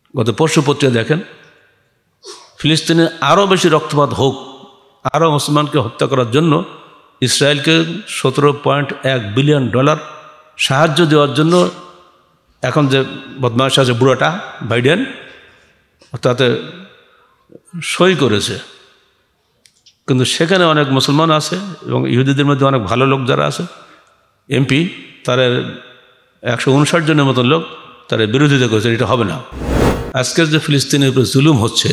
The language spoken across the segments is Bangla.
গত পরশু পত্রিকা দেখেন, ফিলিস্তিনে আরও বেশি রক্তপাত হোক, আরও মুসলমানকে হত্যা করার জন্য ইসরায়েলকে $17.1 বিলিয়ন সাহায্য দেওয়ার জন্য এখন যে বদমাশ আছে বুড়োটা বাইডেন, তাতে সই করেছে। কিন্তু সেখানে অনেক মুসলমান আছে এবং ইহুদিদের মধ্যে অনেক ভালো লোক যারা আছে, এমপি, তারা 159 জনের মতো লোক তারা বিরোধিতা করেছে, এটা হবে না। আজকের যে ফিলিস্তিনের উপরে জুলুম হচ্ছে,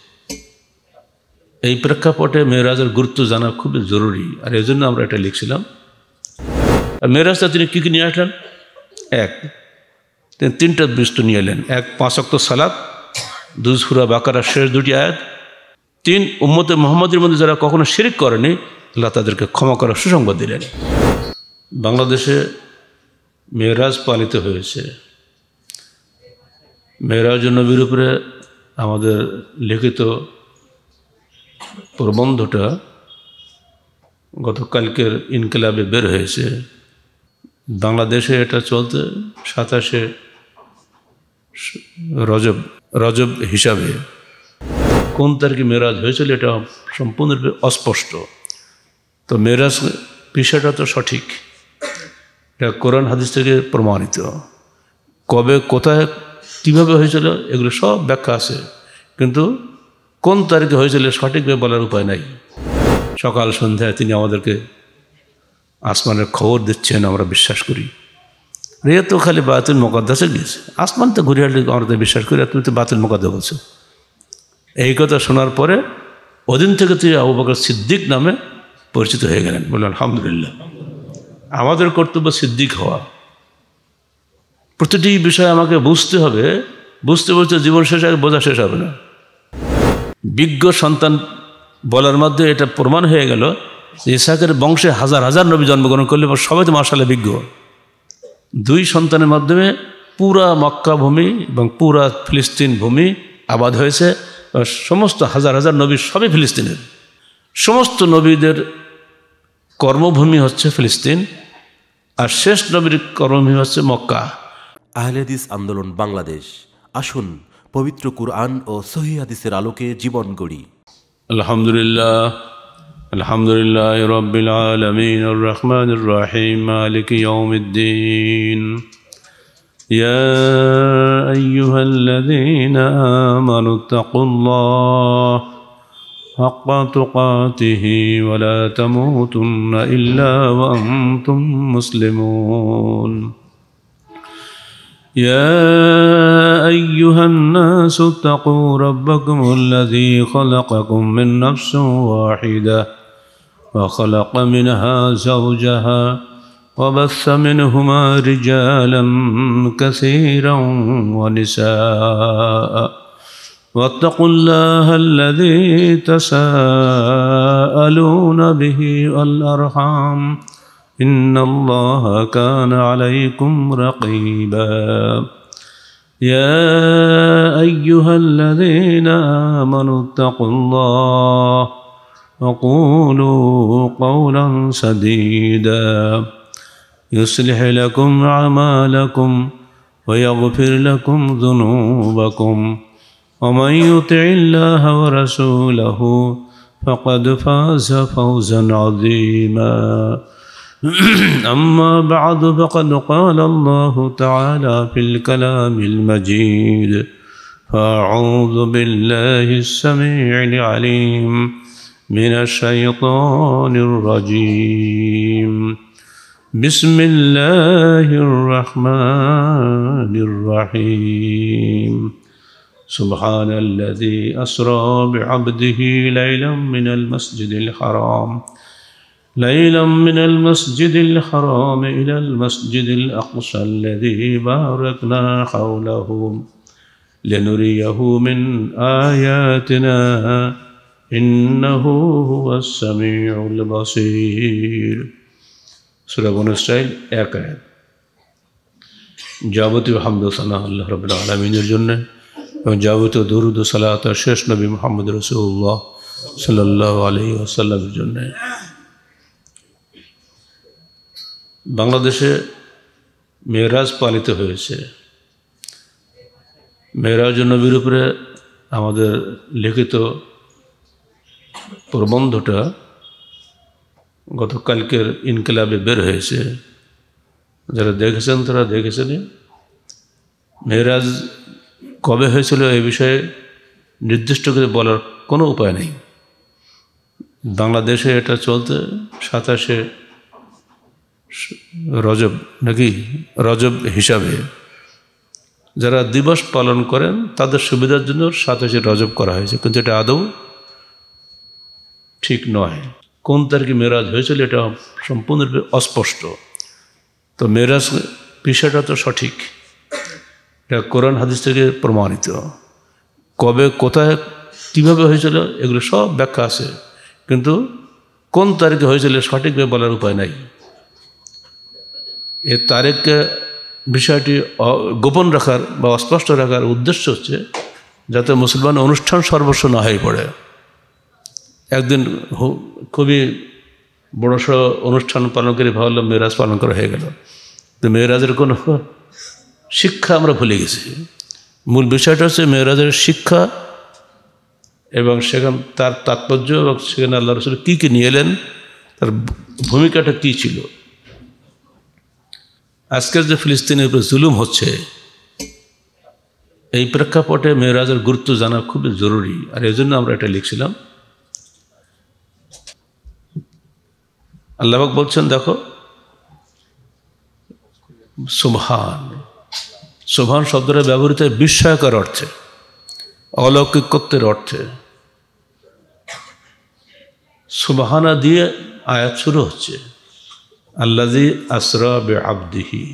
এই প্রেক্ষাপটে মেরাজের গুরুত্ব জানা খুবই জরুরি। আর এই জন্য আমরা এটা লিখছিলাম। আর মেরাজটা তিনি কী কী নিয়ে আসলেন? তিনি 3টা বিষয় নিয়ে এলেন। 1, 5 ওয়াক্ত সালাত, 2 সূরা বাকারার শেষ 2টি আয়াত, 3 উম্মতে মুহাম্মাদের মধ্যে যারা কখনো শিরক করেনি আল্লাহ তাদেরকে ক্ষমা করার সুসংবাদ দিলেন। বাংলাদেশে মেরাজ পালিত হয়েছে। মেরাজ নবীর উপরে আমাদের লিখিত প্রবন্ধটা গতকালকের ইনকিলাবে বের হয়েছে। বাংলাদেশে এটা চলতে 27শে রজব হিসাবে। কোন তারিখে মেরাজ হয়েছিল এটা সম্পূর্ণরূপে অস্পষ্ট। তো মেরাজ বিষয়টা তো সঠিক, এটা কোরআন হাদিস থেকে প্রমাণিত। কবে, কোথায়, কীভাবে হয়েছিল এগুলো সব ব্যাখ্যা আছে, কিন্তু কোন তারিখে হয়েছিল সঠিকভাবে বলার উপায় নাই। সকাল সন্ধ্যায় তিনি আমাদেরকে আসমানের খবর দিচ্ছেন, আমরা বিশ্বাস করি। রে তো খালি বায়তুল মুকাদ্দাসে গিয়েছে, আসমান তো ঘুরে হাঁটলে আমরা তো বিশ্বাস করি, তুমি তো বায়তুল মুকাদ্দাস বলছো। এই কথা শোনার পরে ওদিন থেকে তিনি আবু বকর সিদ্দিক নামে পরিচিত হয়ে গেলেন। বললেন আলহামদুলিল্লাহ, আমাদের কর্তব্য সিদ্দিক হওয়া। প্রতিটি বিষয় আমাকে বুঝতে হবে, বুঝতে বুঝতে জীবন শেষ হবে, বোঝা শেষ হবে না। বিজ্ঞ সন্তান বলার মধ্যে এটা প্রমাণ হয়ে গেল যে ইসহাকের বংশে হাজার হাজার নবী জন্মগ্রহণ করলে সবাই তো মাশাআল্লাহ বিজ্ঞ। 2 সন্তানের মাধ্যমে পুরা মক্কা ভূমি এবং পুরা ফিলিস্তিন ভূমি আবাদ হয়েছে। সমস্ত হাজার হাজার নবী সবই ফিলিস্তিনের। সমস্ত নবীদের কর্মভূমি হচ্ছে ফিলিস্তিন, আর শেষ নবীর কর্মভূমি হচ্ছে মক্কা। আহলে হাদিস আন্দোলন বাংলাদেশ, আসুন পবিত্র কুরআন ও সহিহ হাদিসের আলোকে জীবন গড়ি। আলহামদুলিল্লাহ, আলহামদুলিল্লাহ রাব্বিল আলামিন আর রহমানির রহিম মালিকি ইয়াউমিদ্দিন। ইয়া আইয়ুহাল্লাযীনা আমানুত্তাকুল্লাহ হাক্কা তুকাতিহি ওয়া লা তামুতুন্না ইল্লা ওয়া আনতুম মুসলিমুন। يا أيها الناس اتقوا ربكم الذي خلقكم من نفس واحدة وخلق منها زوجها وبث منهما رجالا كثيرا ونساء واتقوا الله الذي تساءلون به والأرحام إن الله كان عليكم رقيبا يا أيها الذين آمنوا اتقوا الله وقولوا قولا سديدا يصلح لكم أعمالكم ويغفر لكم ذنوبكم ومن يطع الله ورسوله فقد فاز فوزا عظيما أما بعد فقد قال الله تعالى في الكلام المجيد فأعوذ بالله السميع العليم من الشيطان الرجيم بسم الله الرحمن الرحيم سبحان الذي أسرى بعبده ليلا من المسجد الحرام إلى المسجد الأقصى الذي باركنا حوله لنريه من آياتنا إنه هو السميع البصير সূরা বনু ইসরাঈল 1 আয়াত। যাবতীয় হামদ ও সানা আল্লাহ রাব্বুল আলামিনের জন্য এবং যাবতীয় দরুদ ও সালাত শেষ নবী মুহাম্মদ রাসূলুল্লাহ সাল্লাল্লাহু আলাইহি ওয়াসাল্লামের জন্য। বাংলাদেশে মেরাজ পালিত হয়েছে। মেরাজ নবীর উপরে আমাদের লিখিত প্রবন্ধটা গতকালকের ইনকিলাবে বের হয়েছে। যারা দেখেছেন তারা দেখেছেন। মেরাজ কবে হয়েছিল এই বিষয়ে নির্দিষ্ট করে বলার কোনো উপায় নেই। বাংলাদেশে এটা চলতে 27শে রজব নাকি রজব হিসাবে যারা দিবস পালন করেন তাদের সুবিধার জন্য 27শে রজব করা হয়েছে, কিন্তু এটা আদৌ ঠিক নয়। কোন তারিখে মেরাজ হয়েছিল এটা সম্পূর্ণরূপে অস্পষ্ট। তো মেরাজ বিষয়টা তো সঠিক, এটা কোরআন হাদিস থেকে প্রমাণিত। কবে কোথায় কীভাবে হয়েছিল এগুলো সব ব্যাখ্যা আছে, কিন্তু কোন তারিখে হয়েছিল সঠিকভাবে বলার উপায় নাই। এই তারিখকে বিষয়টি গোপন রাখার বা অস্পষ্ট রাখার উদ্দেশ্য হচ্ছে যাতে মুসলমান অনুষ্ঠান সর্বস্ব না হয়ে পড়ে। একদিন খুবই বড়সড় অনুষ্ঠান পালন করে ভাবলো মেরাজ পালন করা হয়ে গেল, তো মেরাজের কোনো শিক্ষা আমরা ভুলে গেছি। মূল বিষয়টা হচ্ছে মেরাজের শিক্ষা এবং সেখানে তার তাৎপর্য এবং সেখানে আল্লাহ রসুল কী কী নিয়ে এলেন, তার ভূমিকাটা কী ছিল। আজকের যে ফিলিস্তিনের উপর জুলুম হচ্ছে এই প্রেক্ষাপটে মেরাজের গুরুত্ব জানা খুবই জরুরি। আর এই জন্য আমরা এটা লিখছিলাম। আল্লাহ পাক বলছেন, দেখো সুবহান, সুবহান শব্দটা ব্যবহৃত হয় বিস্ময়কর অর্থে, অলৌকিকত্বের অর্থে। সুবহানা দিয়ে আয়াত শুরু হচ্ছে, আল্লাযী আসরা বিআবদিহি,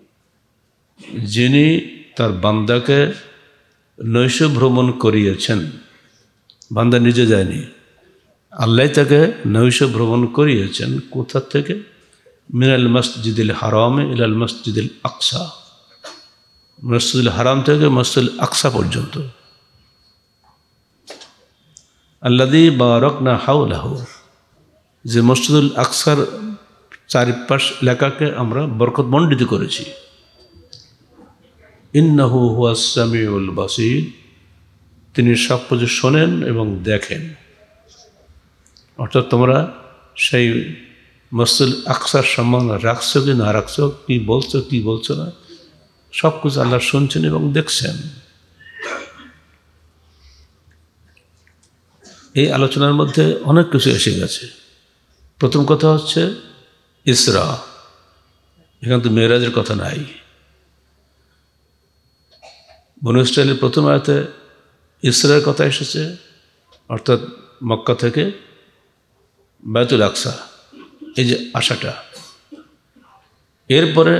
যিনি তার বান্দাকে নৈশ ভ্রমণ করিয়েছেন। বান্দা নিজে যায়নি, আল্লাহ তাকে নৈশ ভ্রমণ করিয়েছেন। কোথা থেকে? মিনাল মসজিদুল হারামে ইলাল মসজিদুল আকসা, মসজিদুল হারাম থেকে মসজিদুল আকসা পর্যন্ত। আল্লাযী বারাকনা হাওলাহু, যে মসজিদুল আকসার চারিপাশ এলাকাকে আমরা বরকতমণ্ডিত করেছি। ইন্নাহু হুয়াস সামিউল বাসীর, তিনি সব কিছু শোনেন এবং দেখেন। অর্থাৎ তোমরা সেই মসজিদুল আকসার সম্মান রাখছো কি না রাখছো, কী বলছো কী বলছো না, সব কিছু আল্লাহ শুনছেন এবং দেখছেন। এই আলোচনার মধ্যে অনেক কিছু এসে গেছে। প্রথম কথা হচ্ছে ইসরা, এখানে তো মেরাজের কথা নাই। বনু ইসরাইলের প্রথম আয়াতে ইসরার কথা এসেছে, অর্থাৎ মক্কা থেকে বাইতুল আকসা, এই যে আশাটা। এরপরে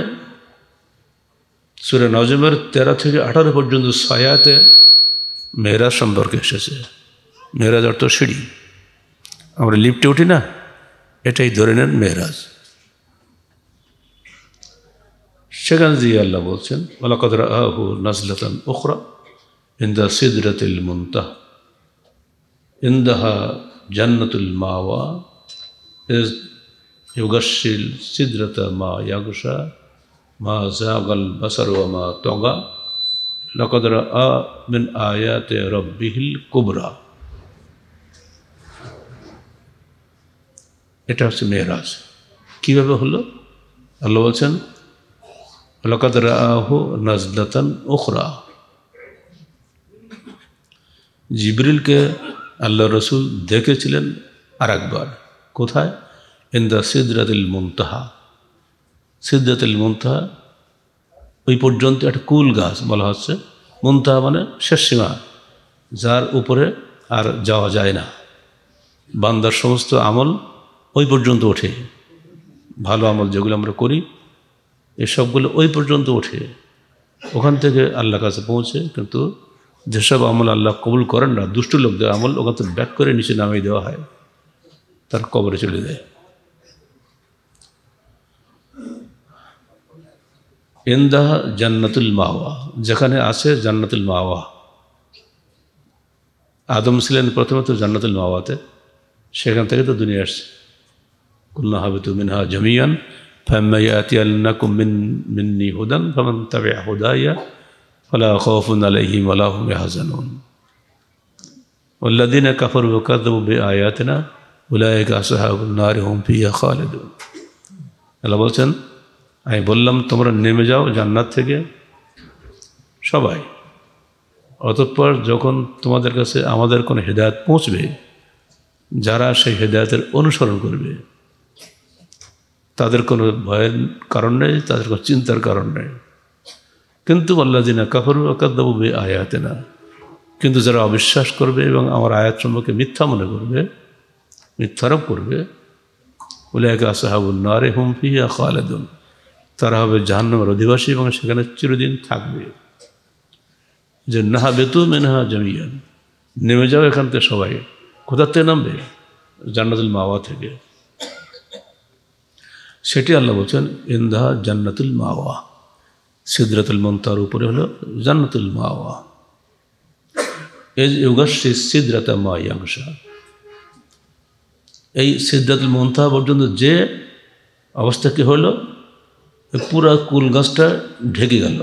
সূরা নজমের 13 থেকে 18 পর্যন্ত 6 আয়াতে মেরাজ সম্পর্কে এসেছে। মেরাজ অর্থ সিঁড়ি, আমরা লিফটে উঠি না, এটাই ধরে নেন মেরাজ। সেখানে দিয়ে আল্লাহ বলছেন, ওয়ালাকাদ রাআহু নাজলাতান উখরা ইনদা সিদরাতিল মুনতাহা ইনদাহা জান্নাতুল মাওয়া ইজ ইউগাশশিল সিদরাতা মা ইয়াগশা মা যাগাল বাসার ওয়া মা তাগা লাকাদ রাআ মিন আয়াতি রাব্বিহিল কুবরা। এটা হচ্ছে মেরাজ। কীভাবে হলো? আল্লাহ বলছেন, লাকাদ রাআহু নাজলাতান উখরা। জিবরিলকে আল্লাহ রসুল দেখেছিলেন আর একবার। কোথায়? ইনদা সিদরাতুল মুনতাহা। সিদরাতুল মুনতাহা ওই পর্যন্ত একটা কুল গাছ বলা হচ্ছে। মুনতাহা মানে শেষ সীমা, যার উপরে আর যাওয়া যায় না। বান্দার সমস্ত আমল ওই পর্যন্ত ওঠে, ভালো আমল যেগুলো আমরা করি এসবগুলো ওই পর্যন্ত ওঠে, ওখান থেকে আল্লাহর কাছে পৌঁছে। কিন্তু যেসব আমল আল্লাহ কবুল করেন না, দুষ্ট লোকদের আমল, ওখান থেকে ব্যাক করে নিচে নামিয়ে দেওয়া হয়, তার কবরে চলে যায়। ইনদাহা জান্নাতুল মাওয়া, যেখানে আছে জান্নাতুল মাওয়া। আদম ছিলেন প্রথমে তো জান্নাতুল মাওয়াতে, সেখান থেকে তো দুনিয়া আসছে। কুল্না হাবিতু মিনহা জামিয়ান ফাম্মা ইয়াতিয়ান্নাকুম মিন্নি হুদান ফামান তাবিআ হুদায়া ফালা খাউফুন আলাইহিম ওয়ালা হুম ইয়াহজানুন ওয়াল্লাযীনা কাফারু ওয়া কাযযাবু বিআয়াতিনা উলাইকা আসহাবুন নার হুম ফিহা খালিদুন। আল্লাহ বলছেন, আমি বললাম তোমরা নেমে যাও জান্নাত থেকে সবাই, অতঃপর যখন তোমাদের কাছে আমাদের কোনো হেদায়েত পৌঁছবে, যারা সেই হেদায়েতের অনুসরণ করবে তাদের কোনো ভয়ের কারণ নেই, তাদের কোনো চিন্তার কারণ নেই। কিন্তু আল্লাযীনা কাফারু ওয়া কাযযাবু বিআয়াতিনা, কিন্তু যারা অবিশ্বাস করবে এবং আমার আয়াত সম্পর্কে মিথ্যা মনে করবে, মিথ্যারোপ করবে, উলাইকা আসহাবুন নার হুম ফিহা খালিদুন, তারা হবে জাহান্নামের অধিবাসী এবং সেখানে চিরদিন থাকবে। যে নাহাবিতু মিনহা জামিয়ান, নেমে যাও এখান থেকে সবাই। কোথা থেকে নামবে? জান্নাতুল মাওয়া থেকে। সেটি আল্লাহ বলছেন ইনদাহা জান্নাতুল মাওয়া, সিদরাতুল মুনতাহার উপরে হলো জান্নাতুল মাওয়া। এই ইউগাশশি সিদরাতা মা ইয়াগশা, এই সিদরাতুল মুনতাহা পর্যন্ত যে অবস্থা কি হলো, পুরা কুল গাছটা ঢেকে গেল।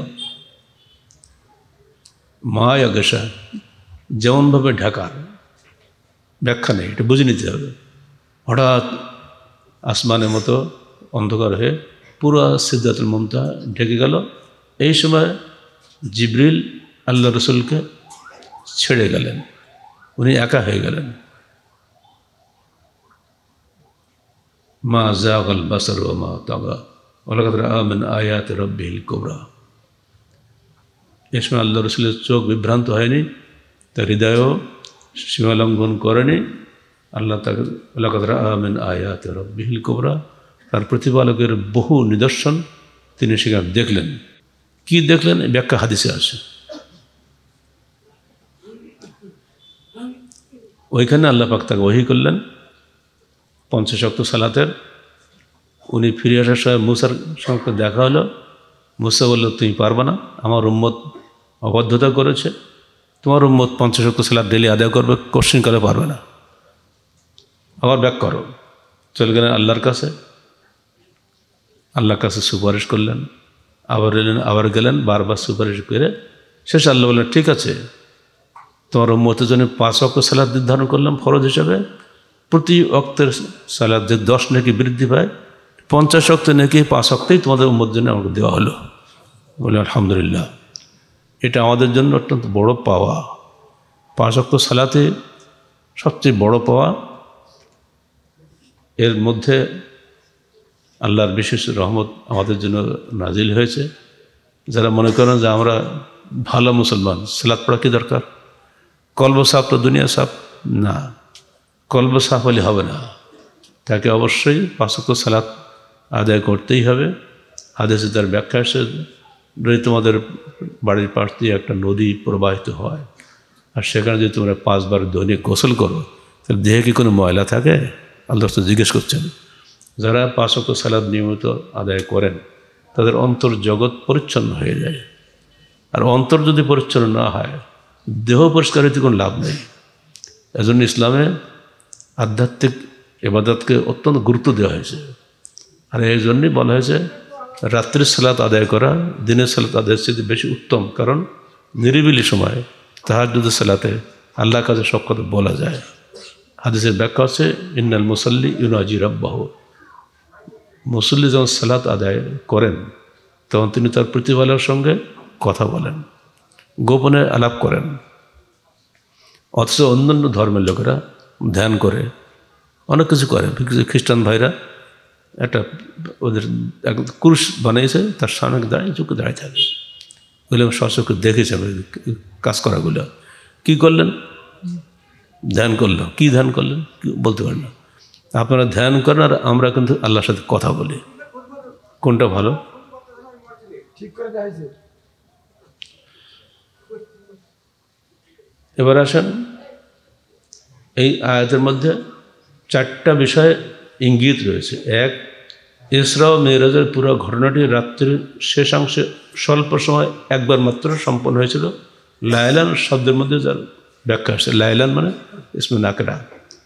মা ইয়াগশা যেমনভাবে ঢাকার ব্যাখ্যা নেই, এটা বুঝে নিতে হবে। হঠাৎ আসমানের মতো অন্ধকার হয়ে পুরো সিদরাতুল মুনতাহা ঢেকে গেল। এই সময় জিবরিল আল্লাহ রসুলকে ছেড়ে গেলেন, উনি একা হয়ে গেলেন। মা যাগাল বাসার ওয়া মা তাগা ওয়ালাকাদ রাআ মিন আয়াতি রাব্বিহিল কুবরা। এই সময় আল্লাহ রসুলের চোখ বিভ্রান্ত হয়নি, তার হৃদয়ও সীমালঙ্ঘন করেনি। আল্লাহ তাকে ওয়ালাকাদ রাআ মিন আয়াতি রাব্বিহিল কুবরা, তার প্রতিপালকের বহু নিদর্শন তিনি সেখানে দেখলেন। কি দেখলেন? ব্যাখ্যা হাদিসে আছে। ওইখানে আল্লাহ পাক তাকে ওহী করলেন 50 ওয়াক্ত সালাতের। উনি ফিরে আসার সময় মুসার সঙ্গে দেখা হলো। মুসা বলল, তুমি পারবে না, আমার উম্মত অবাধ্যতা করেছে, তোমার উম্মত 50 ওয়াক্ত সালাত ডেলি আদায় করবে, কোশ্চিন করে পারবে না, আবার ব্যাক করো। চলে গেলেন আল্লাহর কাছে, আল্লাহর কাছে সুপারিশ করলেন, আবার এলেন, আবার গেলেন, বারবার সুপারিশ করে শেষ আল্লাহ বললেন, ঠিক আছে, তোমার উম্মতের জন্য 5 ওয়াক্ত সালাত নির্ধারণ করলাম ফরজ হিসাবে। প্রতি ওয়াক্তের সালাত যে 10 নেকি বৃদ্ধি পায়, 50 ওয়াক্ত নেকি 5 ওয়াক্তেই তোমাদের উম্মতের জন্য আমাকে দেওয়া হলো। বলে আলহামদুলিল্লাহ, এটা আমাদের জন্য অত্যন্ত বড় পাওয়া। 5 ওয়াক্ত সালাতে সবচেয়ে বড় পাওয়া। এর মধ্যে আল্লাহর বিশেষ রহমত আমাদের জন্য নাজিল হয়েছে। যারা মনে করেন যে আমরা ভালো মুসলমান, সালাত পড়া কি দরকার, কলব সাফ তো দুনিয়া সাফ, না, কলব সাফ হলে হবে না, তাকে অবশ্যই 5 ওয়াক্ত সালাত আদায় করতেই হবে। হাদিসে তার ব্যাখ্যা এসে, যদি তোমাদের বাড়ির পাশ দিয়ে একটা নদী প্রবাহিত হয় আর সেখানে যদি তোমরা 5 বার দৈনিক গোসল করো, তাহলে দেহে কি কোনো ময়লা থাকে? আল্লাহ তো জিজ্ঞেস করছেন। যারা 5 ওয়াক্ত সালাত নিয়মিত আদায় করেন তাদের অন্তর জগৎ পরিচ্ছন্ন হয়ে যায়। আর অন্তর যদি পরিচ্ছন্ন না হয়, দেহ পরিষ্কার হইতে কোনো লাভ নেই। এজন্য ইসলামে আধ্যাত্মিক ইবাদতকে অত্যন্ত গুরুত্ব দেওয়া হয়েছে। আর এই জন্যই বলা হয়েছে রাত্রির সালাত আদায় করা দিনের সালাত আদায়ের চেয়ে বেশি উত্তম, কারণ নিরিবিলি সময় তাহাজ্জুদের সালাতে আল্লাহর কাছে সব কথা বলা যায়। হাদিসের ব্যাখ্যা হচ্ছে ইন্নাল মুসাল্লি ইউনাজি রাব্বাহু, মুসল্লি যখন সালাত আদায় করেন তখন তিনি তার প্রতিপালকের সঙ্গে কথা বলেন, গোপনে আলাপ করেন। অথচ অন্যান্য ধর্মের লোকেরা ধ্যান করে, অনেক কিছু করে। খ্রিস্টান ভাইরা একটা ওদের এক ক্রুশ বানিয়েছে, তার সামনে দাঁড়িয়ে চোখে দাঁড়িয়ে থাকে। ওগুলো সচক্ষে দেখেছে কাজ করাগুলো। কী করলেন? ধ্যান করলো। কি ধ্যান করলেন বলতে পারেন না। আপনারা ধ্যান করেন আর আমরা কিন্তু আল্লাহর সাথে কথা বলি, কোনটা ভালো? এবার আসেন, এই আয়াতের মধ্যে 4টা বিষয় ইঙ্গিত রয়েছে। এক, ইসরা ও মেরাজের পুরো ঘটনাটি রাত্রির শেষাংশে স্বল্প সময় একবার মাত্র সম্পন্ন হয়েছিল। লাইলান শব্দের মধ্যে যার ব্যাখ্যা আসছে, লাইলান মানে ইসমে নাকরা,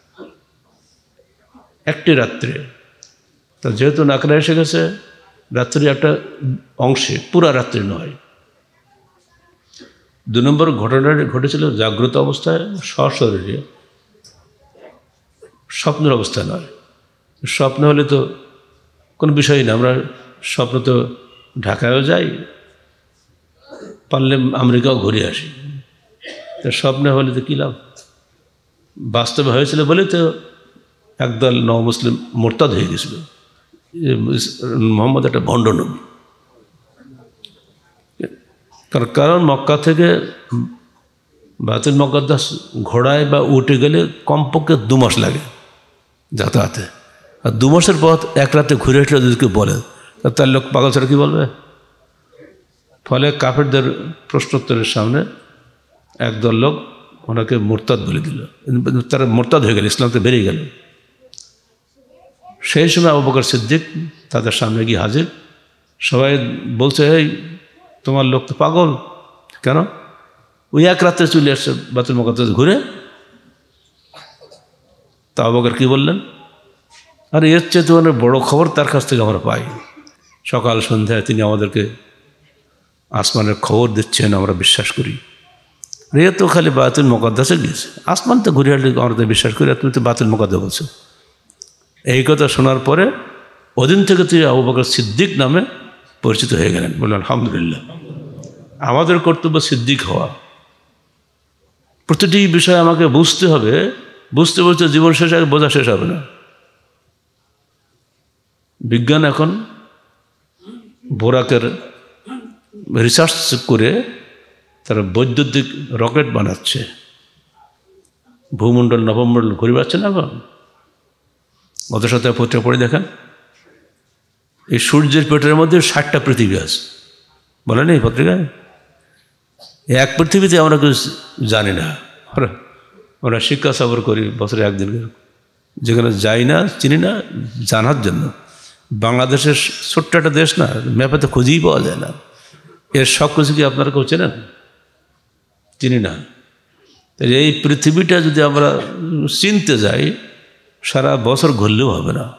একটি রাত্রে। তা যেহেতু নাকরা এসে গেছে, রাত্রি একটা অংশে, পুরা রাত্রি নয়। 2 নম্বর ঘটনাটি ঘটেছিল জাগ্রত অবস্থায়, সশরীরে, স্বপ্নের অবস্থায় নয়। স্বপ্ন হলে তো কোনো বিষয় না, আমরা স্বপ্ন তো ঢাকায়ও যাই, পারলে আমেরিকাও ঘুরে আসি, তো স্বপ্নে হলে তো কী লাভ? বাস্তবে হয়েছিল বলে তো একদল নবমুসলিম মোরতাদ হয়ে গেছিল, মোহাম্মদ একটা ভণ্ড নবী। কারণ মক্কা থেকে বাইতুল মুকাদ্দাস ঘোড়ায় বা উঠে গেলে কমপক্ষে 2 মাস লাগে যাতায়াতে, আর 2 মাসের পথ এক রাতে ঘুরে আসলে যদি কেউ বলে তার লোক পাগল ছাড়া কী বলবে? ফলে কাফেরদের প্রশ্নোত্তরের সামনে একদল লোক ওনাকে মোরতাদ বলে দিল, তারা মোরতাদ হয়ে গেল, ইসলাম থেকে বেরিয়ে গেল। সেই সময় আবু বকর সিদ্দিক তাদের সামনে গিয়ে হাজির। সবাই বলছে, এই তোমার লোক তো পাগল, কেন? ওই এক রাত্রে চলে আসছে বাইতুল মুকাদ্দাস ঘুরে। তা আবু বকর কী বললেন? আর এর চেয়ে তো অনেক বড়ো খবর তার কাছ থেকে আমরা পাই। সকাল সন্ধ্যায় তিনি আমাদেরকে আসমানের খবর দিচ্ছেন, আমরা বিশ্বাস করি। এ তো খালি বাইতুল মুকাদ্দাসে গিয়েছে, আসমান তো ঘুরে আসলে আমরা তো বিশ্বাস করি, আর তুমি তো বাইতুল মুকাদ্দাস বলছো। এই কথা শোনার পরে ওদিন থেকে তিনি আবু বকর সিদ্দিক নামে পরিচিত হয়ে গেলেন। বললেন আলহামদুলিল্লাহ, আমাদের কর্তব্য সিদ্দিক হওয়া। প্রতিটি বিষয় আমাকে বুঝতে হবে, বুঝতে বুঝতে জীবন শেষ আগে বোঝা শেষ হবে না। বিজ্ঞান এখন বোরাকের রিসার্চ করে তারা বৈদ্যুতিক রকেট বানাচ্ছে, ভূমণ্ডল নবমণ্ডল ঘুরে বেড়াচ্ছে না। এখন গত সপ্তাহে পত্রিকা পড়ে দেখেন, এই সূর্যের পেটের মধ্যে 60টা পৃথিবী আছে, বলে নেই পত্রিকায়? এক পৃথিবীতে আমরা কেউ জানি না, আমরা শিক্ষা সফর করি বছরে একদিন, যেখানে যাই না, চিনি না, জানার জন্য। বাংলাদেশের ছোট্ট একটা দেশ না, ম্যাপে তো খুঁজেই পাওয়া যায় না। এর সব কিছু কি আপনারা কেউ চেনেন? চিনি না। তাই এই পৃথিবীটা যদি আমরা চিনতে যাই, সারা বছর ঘুরলেও হবে না।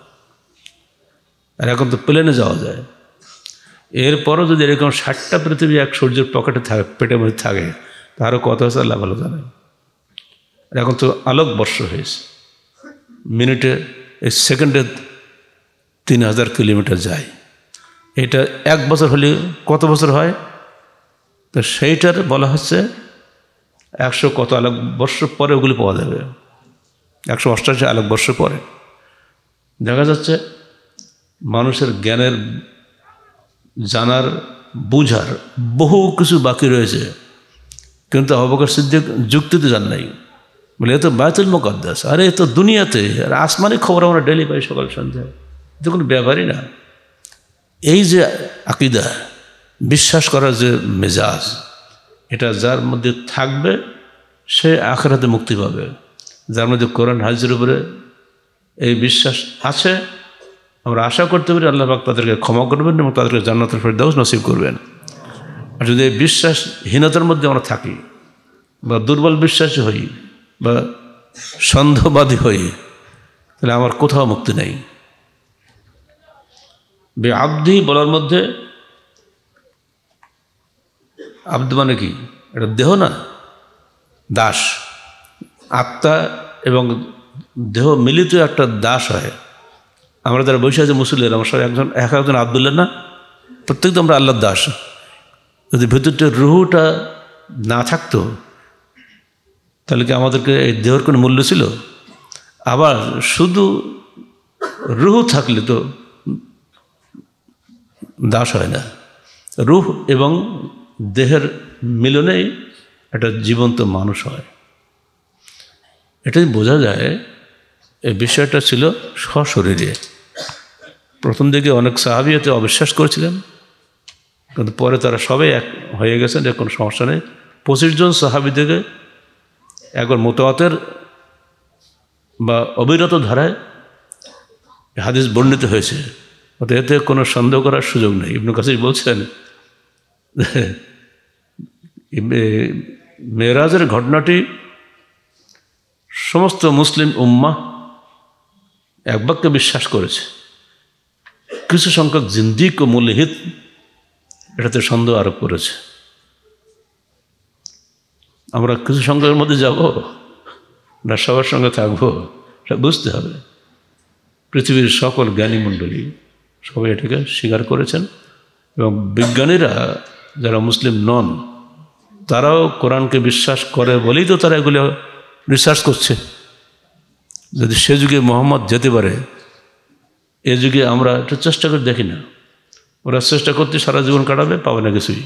আর এখন তো প্লেনে যাওয়া যায়। এরপরও যদি এরকম 60টা পৃথিবী এক সূর্যের পকেটে থাকে, পেটের মধ্যে থাকে, তারও কত হয়েছে আল্লাহ ভালো জানে। আর এখন তো আলোকবর্ষ হয়েছে, মিনিটে, এই সেকেন্ডে 3000 কিলোমিটার যায়। এটা 1 বছর হলে কত বছর হয়? তো সেইটার বলা হচ্ছে 100 কত আলোকবর্ষ পরে ওগুলি পাওয়া যাবে, 188 আলোকবর্ষ পরে। দেখা যাচ্ছে মানুষের জ্ঞানের, জানার, বুঝার বহু কিছু বাকি রয়েছে, কিন্তু আবু বকর সিদ্দিক যুক্তিতে যান নাই। বলে এ তো বাইতুল মুকাদ্দাস, আরে এ তো দুনিয়াতে, আর আসমানি খবর আমরা ডেলি পাই সকাল সন্ধ্যায়, এটা কোনো ব্যাপারই না। এই যে আকীদা, বিশ্বাস করার যে মেজাজ, এটা যার মধ্যে থাকবে সে আখিরাতে মুক্তি পাবে। যার মধ্যে কোরআন হাদিসের উপরে এই বিশ্বাস আছে, আমরা আশা করতে পারি আল্লাহ পাক তাদেরকে ক্ষমা করবেন এবং তাদেরকে জান্নাতুল ফেরদাউস নসিব করবেন। আর যদি এই বিশ্বাসহীনতার মধ্যে আমরা থাকি, বা দুর্বল বিশ্বাসী হই, বা সন্দেহবাদী হই, তাহলে আমার কোথাও মুক্তি নেই। বেআব্দি বলার মধ্যে, আব্দ মানে কি? এটা দেহ না, দাস। আত্মা এবং দেহ মিলিত একটা দাস হয়। আমরা যারা বসে আছি মুসলিম, আমার সবাই একজন আব্দুল্লাহ না, প্রত্যেক তো আমরা আল্লাহর দাস। যদি ভেতরটা রুহুটা না থাকতো, তাহলে কি আমাদেরকে এই দেহর কোনো মূল্য ছিল? আবার শুধু রুহ থাকলে তো দাস হয় না। রুহ এবং দেহের মিলনেই একটা জীবন্ত মানুষ হয়। এটাই বোঝা যায় এই বিষয়টা ছিল সশরীরে। প্রথম দিকে অনেক সাহাবী এতে অবিশ্বাস করেছিলেন, কিন্তু পরে তারা সবাই এক হয়ে গেছেন, এর কোনো সমস্যা নেই। 25 জন সাহাবী থেকে একবার মুতাওয়াতির বা অবিরত ধারায় হাদিস বর্ণিত হয়েছে, অর্থাৎ এতে কোনো সন্দেহ করার সুযোগ নেই। ইবনে কাসির বলছেন, মেরাজের ঘটনাটি সমস্ত মুসলিম উম্মাহ এক বাক্যে বিশ্বাস করেছে। কিছু সংখ্যক জিন্দিক ও মুলহিদ এটাতে সন্দেহ আরোপ করেছে। আমরা কিছু সংখ্যার মধ্যে যাব না সবার সঙ্গে থাকবো, সেটা বুঝতে হবে। পৃথিবীর সকল জ্ঞানীমণ্ডলী সবাই এটাকে স্বীকার করেছেন, এবং বিজ্ঞানীরা যারা মুসলিম নন তারাও কোরআনকে বিশ্বাস করে বলেই তো তারা এগুলো রিসার্চ করছে। যদি সে যুগে মোহাম্মদ যেতে পারে, এ যুগে আমরা একটু চেষ্টা করে দেখি না? ওরা চেষ্টা করতে সারা জীবন কাটাবে, পাবে না কিছুই।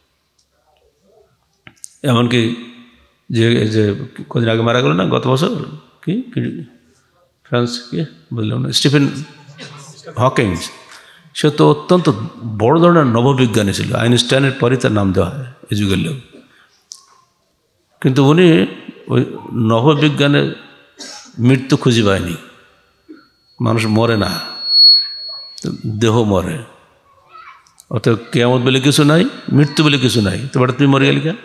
এমনকি যে কদিন আগে মারা গেল না, গত বছর, কি ফ্রান্স, কি বললাম না, স্টিফেন হকিংস, সে তো অত্যন্ত বড় ধরনের নববিজ্ঞানী ছিল। আইনস্টাইনের পরই তার নাম দেওয়া হয় এই যুগের লোক। কিন্তু উনি ওই নববিজ্ঞানের মৃত্যু খুঁজে পায়নি। মানুষ মরে না, দেহ মরে। অর্থাৎ কিয়ামত বলে কিছু নাই, মৃত্যু বলে কিছু নাই। তো বাট তুমি মরে গেলি কেন?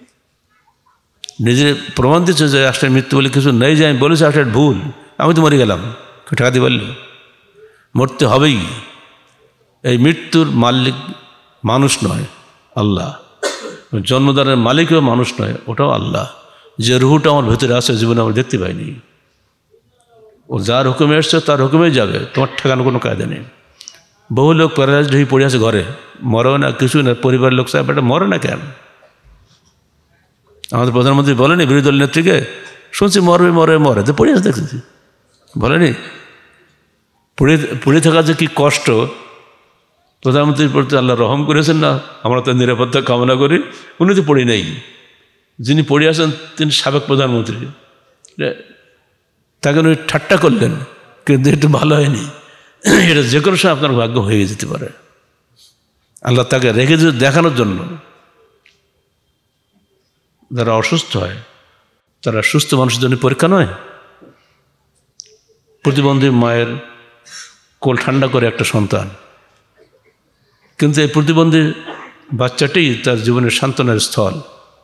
নিজে প্রমাণ দিচ্ছে যে আসলে মৃত্যু বলে কিছু নেই, যে আমি বলেছি আসলে ভুল, আমি তো মরে গেলাম, ঠেকাতে পারল? মরতে হবেই। এই মৃত্যুর মালিক মানুষ নয়, আল্লাহ। জন্মদানের মালিকও মানুষ নয়, ওটাও আল্লাহ। যে রুহুটা আমার ভেতরে আছে, জীবনে আমরা দেখতে পাইনি। ও যার হুকুমে এসছে তার হুকুমেই যাবে, তোমার ঠেকানো কোনো কায়দা নেই। বহু লোক প্যারালাইজড হয়ে পড়ে আছে ঘরে, মরেও না, কিছু না, পরিবারের লোক সাহেব এটা মরে না কেন? আমাদের প্রধানমন্ত্রী বলেনি বিরোধী দল নেত্রীকে, শুনছি মরবে মরে মরে, তো পড়ে আছে দেখেছি, বলেনি? পড়ে থাকা যে কি কষ্ট, প্রধানমন্ত্রীর প্রতি আল্লাহ রহম করেছেন না? আমরা তো নিরাপত্তা কামনা করি। উনি তো পড়ে নেই, যিনি পড়ে আছেন তিনি সাবেক প্রধানমন্ত্রী। তাকে উনি ঠাট্টা করলেন, কিন্তু একটু ভালো হয়নি। এটা যে কোনো সময় আপনার ভাগ্য হয়ে যেতে পারে। আল্লাহ তাকে রেখে দেখানোর জন্য। যারা অসুস্থ হয় তারা সুস্থ মানুষের জন্য পরীক্ষা নয়। প্রতিবন্ধী মায়ের কোল ঠান্ডা করে একটা সন্তান, কিন্তু এই প্রতিবন্ধী বাচ্চাটি তার জীবনের সান্ত্বনার স্থল।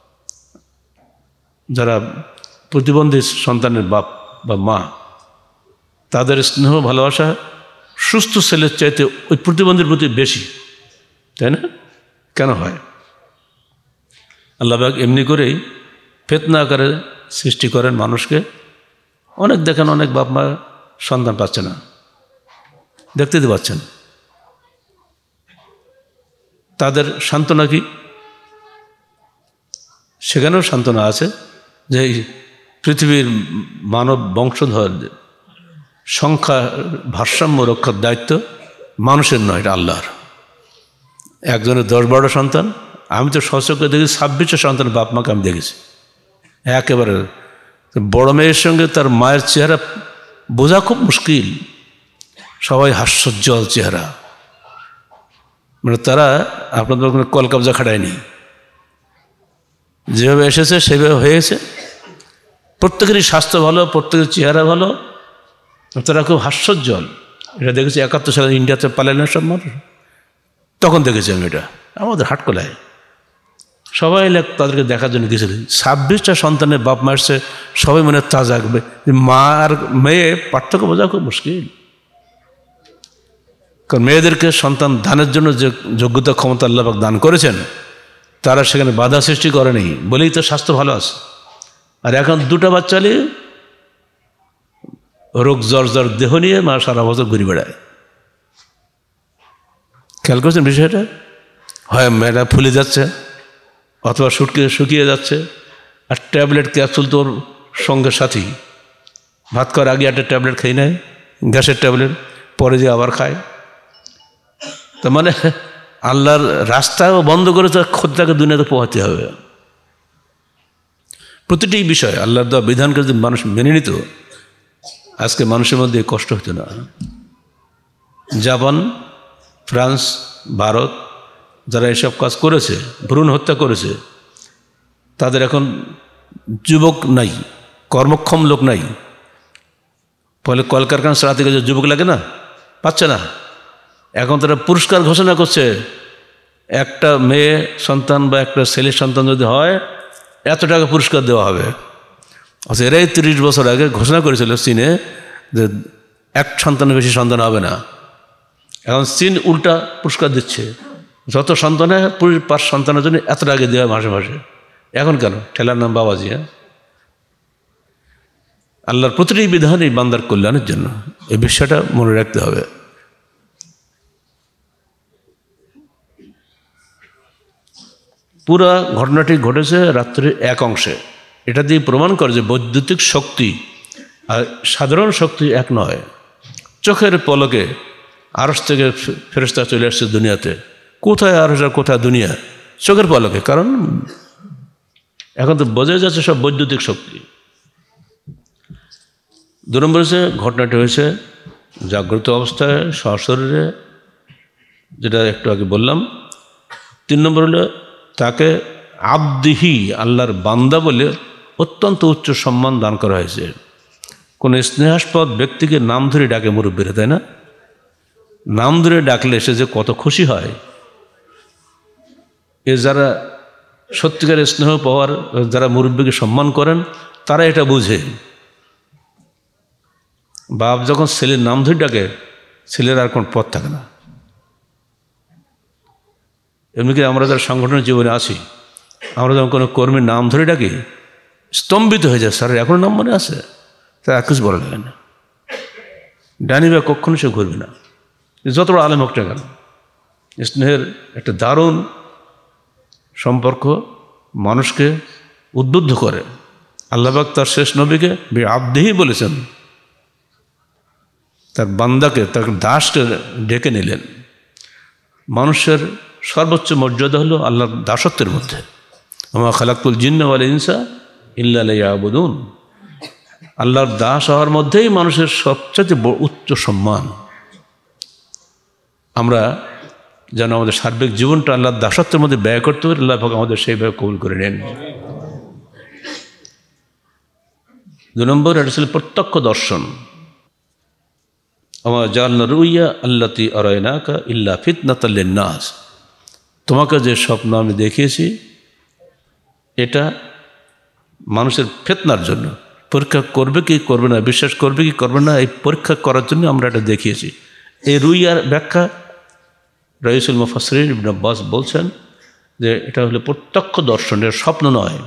যারা প্রতিবন্ধী সন্তানের বাপ বা মা, তাদের স্নেহ ভালোবাসা সুস্থ ছেলের চাইতে ওই প্রতিবন্ধীর প্রতি বেশি, তাই না? কেন হয়? আল্লাহ পাক এমনি করেই ফিতনা আকারে সৃষ্টি করেন মানুষকে। অনেক দেখেন, অনেক বাপ মা সন্তান পাচ্ছে না, দেখতে পাচ্ছেন। তাদের সান্ত্বনা কি? সেখানেও সান্ত্বনা আছে যে পৃথিবীর মানব বংশধর সংখ্যা ভারসাম্য রক্ষার দায়িত্ব মানুষের নয়, এটা আল্লাহর। একজনের 10-12 সন্তান, আমি তো সচক্ষে দেখেছি 26টা সন্তানের বাপ মাকে আমি দেখেছি। একেবারে বড় মেয়ের সঙ্গে তার মায়ের চেহারা বোঝা খুব মুশকিল। সবাই হাস্যোজ্জ্বল চেহারা, মানে তারা আপনাদের কোনো কল কবজা খাটায়নি, যেভাবে এসেছে সেভাবে হয়েছে। প্রত্যেকেরই স্বাস্থ্য ভালো, প্রত্যেকের চেহারা ভালো, তারা খুব হাস্যোজ্জ্বল। এটা দেখেছি 71 সালে ইন্ডিয়াতে পালালেন সব মানুষ, তখন দেখেছি আমি। এটা আমাদের হাটকলায় সবাই তাদেরকে দেখার জন্য গেছিলেন। 26টা সন্তানের বাপ মা এসছে, সবাই মনে তাজা থাকবে। মা আর মেয়ে পার্থক্য বোঝা খুব মুশকিল। কারণ মেয়েদেরকে সন্তান দানের জন্য যে যোগ্যতা ক্ষমতা আল্লাহ পাক দান করেছেন, তারা সেখানে বাধা সৃষ্টি করেনি বলেই তো স্বাস্থ্য ভালো আছে। আর এখন 2টা বাচ্চা নিয়ে রোগ জ্বর দেহ নিয়ে মা সারা বছর ঘুরে বেড়ায়। খেয়াল করছেন বিষয়টা? হয় মেয়েটা ফুলে যাচ্ছে, অথবা শুকিয়ে যাচ্ছে, আর ট্যাবলেট ক্যাপসুল তোর সঙ্গে সাথী। ভাত খাওয়ার আগে একটা ট্যাবলেট খেয়ে নেয়, গ্যাসের ট্যাবলেট, পরে যে আবার খায়। তো মানে আল্লাহর রাস্তাও বন্ধ করে তার খোঁজটাকে দুনিয়াতে পোহাতে হবে। প্রতিটি বিষয় আল্লাহর দেওয়া বিধানকে যদি মানুষ মেনে নিত, আজকে মানুষের মধ্যে কষ্ট হতো না। জাপান, ফ্রান্স, ভারত যারা এসব কাজ করেছে, ভ্রূণ হত্যা করেছে, তাদের এখন যুবক নাই, কর্মক্ষম লোক নাই। ফলে কলকারখানা চালাতে গেলে যুবক লাগে না, পাচ্ছে না। এখন তারা পুরস্কার ঘোষণা করছে, একটা মেয়ে সন্তান বা একটা ছেলে সন্তান যদি হয় এত টাকা পুরস্কার দেওয়া হবে। আচ্ছা, এরাই 30 বছর আগে ঘোষণা করেছিল চীনে যে 1 সন্তানের বেশি সন্তান হবে না। এখন চীন উল্টা পুরস্কার দিচ্ছে, যত সন্তান হয় 5 সন্তানের জন্য এত টাকা দেওয়া মাসে মাসে। এখন কেন? ঠেলার নাম বাবাজি। হ্যাঁ, আল্লাহর প্রতিটি বিধানই বান্দার কল্যাণের জন্য, এই বিষয়টা মনে রাখতে হবে। পুরা ঘটনাটি ঘটেছে রাত্রির এক অংশে। এটা দিয়ে প্রমাণ করে যে বৈদ্যুতিক শক্তি আর সাধারণ শক্তি এক নয়। চোখের পলকে আরশ থেকে ফেরেশতা চলে আসছে দুনিয়াতে। কোথায় আরশ আর কোথায় দুনিয়া? চোখের পলকে। কারণ এখন তো বোঝা যাচ্ছে সব বৈদ্যুতিক শক্তি। 2 নম্বর হচ্ছে ঘটনাটি হয়েছে জাগ্রত অবস্থায় সশরীরে, যেটা একটু আগে বললাম। 3 নম্বর হলো তাকে আবদিহি, আল্লাহর বান্দা বলে অত্যন্ত উচ্চ সম্মান দান করা হয়েছে। কোন স্নেহাস্পদ ব্যক্তিকে নাম ধরে ডাকে মুরব্বীরা, তাই না? নাম ধরে ডাকলে সে যে কত খুশি হয়, এ যারা সত্যিকার স্নেহ পাওয়ার, যারা মুরব্বীকে সম্মান করেন, তারা এটা বুঝে। বাপ যখন ছেলের নাম ধরে ডাকে, ছেলের আর কোন পথ থাকে না। এমনিকি আমরা যারা সংগঠনের জীবনে আছি, আমরা যখন কোনো কর্মীর নাম ধরে ডাকি, স্তম্ভিত হয়ে যায়। স্যার এখন নাম মনে আছে? তা আর কিছু বলা লাগে না। ডানি বা কখনো সে ঘুরবে না, যত বড় আলেম হোক না কেন। স্নেহের একটা দারুণ সম্পর্ক মানুষকে উদ্বুদ্ধ করে। আল্লাহ পাক তার শেষ নবীকে আবদিহি বলেছেন, তার বান্দাকে, তার দাসকে ডেকে নিলেন। মানুষের সর্বোচ্চ মর্যাদা হলো আল্লাহর দাসত্বের মধ্যে। ওমা খালাকুল জিন্না ওয়াল ইনসা ইল্লা লিয়াবুদুন। আল্লাহর দাস হওয়ার মধ্যেই মানুষের সবচেয়ে উচ্চ সম্মান। আমরা যেন আমাদের সার্বিক জীবনটা আল্লাহর দাসত্বের মধ্যে ব্যয় করতে পারি, আল্লাহ পাক আমাদের সেইভাবে কবুল করে নেন। 2 নম্বর, এটা ছিল প্রত্যক্ষ দর্শন। আমা জাআলনা রুইয়া আল্লাতী আরায়নাকা ইল্লা ফিতনাতাল লিন্নাস। তোমাকে যে স্বপ্ন আমি দেখিয়েছি, এটা মানুষের ফিতনার জন্য, পরীক্ষা করবে কি করবে না, বিশ্বাস করবে কি করবে না, এই পরীক্ষা করার জন্য আমরা এটা দেখিয়েছি। এই রুইয়ার ব্যাখ্যা রাইসুল মুফাসসিরিন ইবনে আব্বাস বলছেন যে এটা হলো প্রত্যক্ষ দর্শন, এটা স্বপ্ন নয়।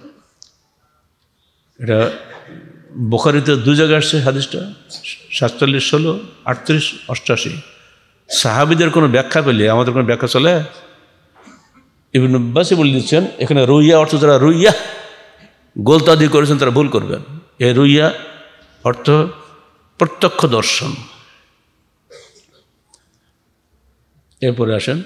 এটা বুখারীতে 2 জায়গায় আসছে হাদিসটা, 47, 16, 38, 88। সাহাবীদের কোনো ব্যাখ্যা পেলে আমাদের কোনো ব্যাখ্যা চলে? ইবনে আব্বাসই বলে দিচ্ছেন, এখানে রুইয়া অর্থ যারা রুইয়া গোলতাদি করেছেন তারা ভুল করবেন। এই রুইয়া অর্থ প্রত্যক্ষ দর্শন। এরপরে আসেন,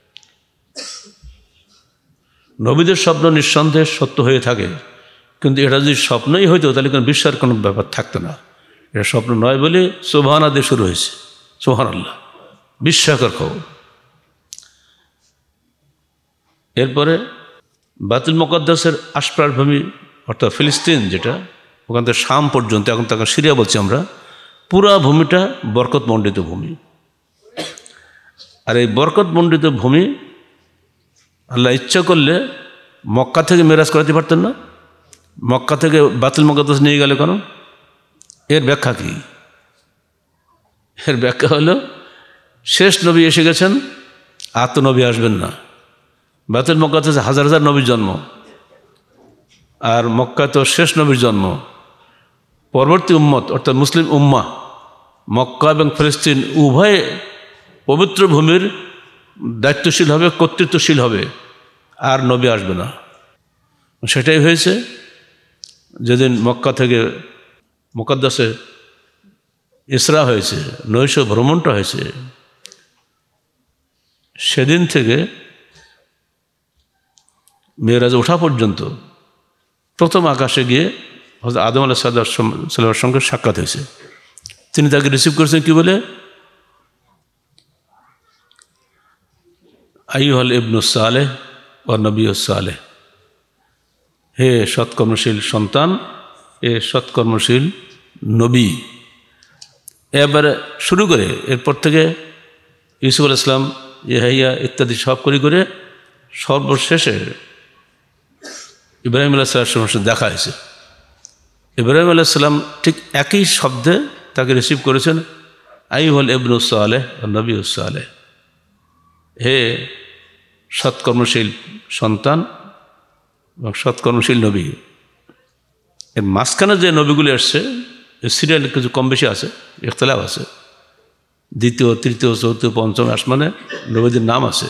নবীদের স্বপ্ন নিঃসন্দেহে সত্য হয়ে থাকে, কিন্তু এটা যদি স্বপ্নই হইতো তাহলে কোনো বিশ্বাসের কোনো ব্যাপার থাকতো না। এটা স্বপ্ন নয় বলে সুবহানা দিয়ে শুরু হয়েছে। সুবহানাল্লাহ, বিস্ময়কর খবর। এরপরে বায়তুল মুকাদ্দাসের আশপাশ ভূমি অর্থাৎ ফিলিস্তিন, যেটা ওখান থেকে শাম পর্যন্ত, এখন তাকে সিরিয়া বলছি আমরা, পুরা ভূমিটা বরকতমণ্ডিত ভূমি। আর এই বরকতমণ্ডিত ভূমি আল্লাহ ইচ্ছা করলে মক্কা থেকে মেরাজ করাতে পারতেন না? মক্কা থেকে বায়তুল মুকাদ্দাস নিয়ে গেলে কেন? এর ব্যাখ্যা কি? এর ব্যাখ্যা হলো শেষ নবী এসে গেছেন, আর তো নবী আসবেন না। বায়তুল মুকাদ্দাসে হাজার হাজার নবীর জন্ম, আর মক্কা তো শেষ নবীর জন্ম। পরবর্তী উম্মত অর্থাৎ মুসলিম উম্মাহ মক্কা এবং ফিলিস্তিন উভয় পবিত্র ভূমির দায়িত্বশীল হবে, কর্তৃত্বশীল হবে, আর নবী আসবে না। সেটাই হয়েছে। যেদিন মক্কা থেকে মুকাদ্দাসে ইসরা হয়েছে, নৈশ ভ্রমণটা হয়েছে, সেদিন থেকে মেরাজে ওঠা পর্যন্ত প্রথম আকাশে গিয়ে হযরত আদম আলাইহিস সালামের সঙ্গে সাক্ষাৎ হয়েছে। তিনি তাকে রিসিভ করেছেন কি বলে? আইয়ুহাল ইবনুস সালেহ ওয়া নবিয়্যুস সালেহ, হে সৎকর্মশীল সন্তান, এ সৎকর্মশীল নবী। এবারে শুরু করে এরপর থেকে ইউসুফ আলাইহিস সালাম, ইয়াহইয়া ইত্যাদি সব করে সর্বশেষে ইব্রাহিম আলাইহিস সালামের সাথে দেখা হয়েছে। ইব্রাহিম আলাইহিস সালাম ঠিক একই শব্দে তাকে রিসিভ করেছেন, আইয়ুহাল ইবনুস সালেহ ওয়া নবিয়্যুস সালেহ, হে সৎকর্মশীল সন্তান এবং সৎকর্মশীল নবী। এর মাঝখানে যে নবীগুলি আসছে সিরিয়াল কিছু কম বেশি আছে, ইখতিলাফ আছে। দ্বিতীয়, তৃতীয়, চতুর্থ, পঞ্চম আসমানে নবীদের নাম আছে।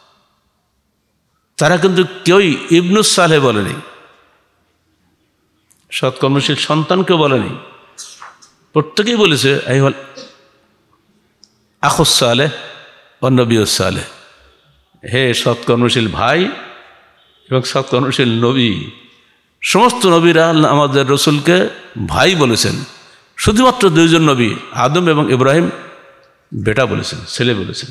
তারা কিন্তু কেউই ইবনুস সালেহ বলেনি, সৎকর্মশীল সন্তানকেও বলেনি। প্রত্যেকেই বলেছে আইহাল আখুস সালেহ ও নবীউস সালেহ, হে সৎকর্মশীল ভাই এবং সৎকর্মশীল নবী। সমস্ত নবীরা আমাদের রসুলকে ভাই বলেছেন। শুধুমাত্র দুইজন নবী আদম এবং ইব্রাহিম বেটা বলেছেন, ছেলে বলেছেন।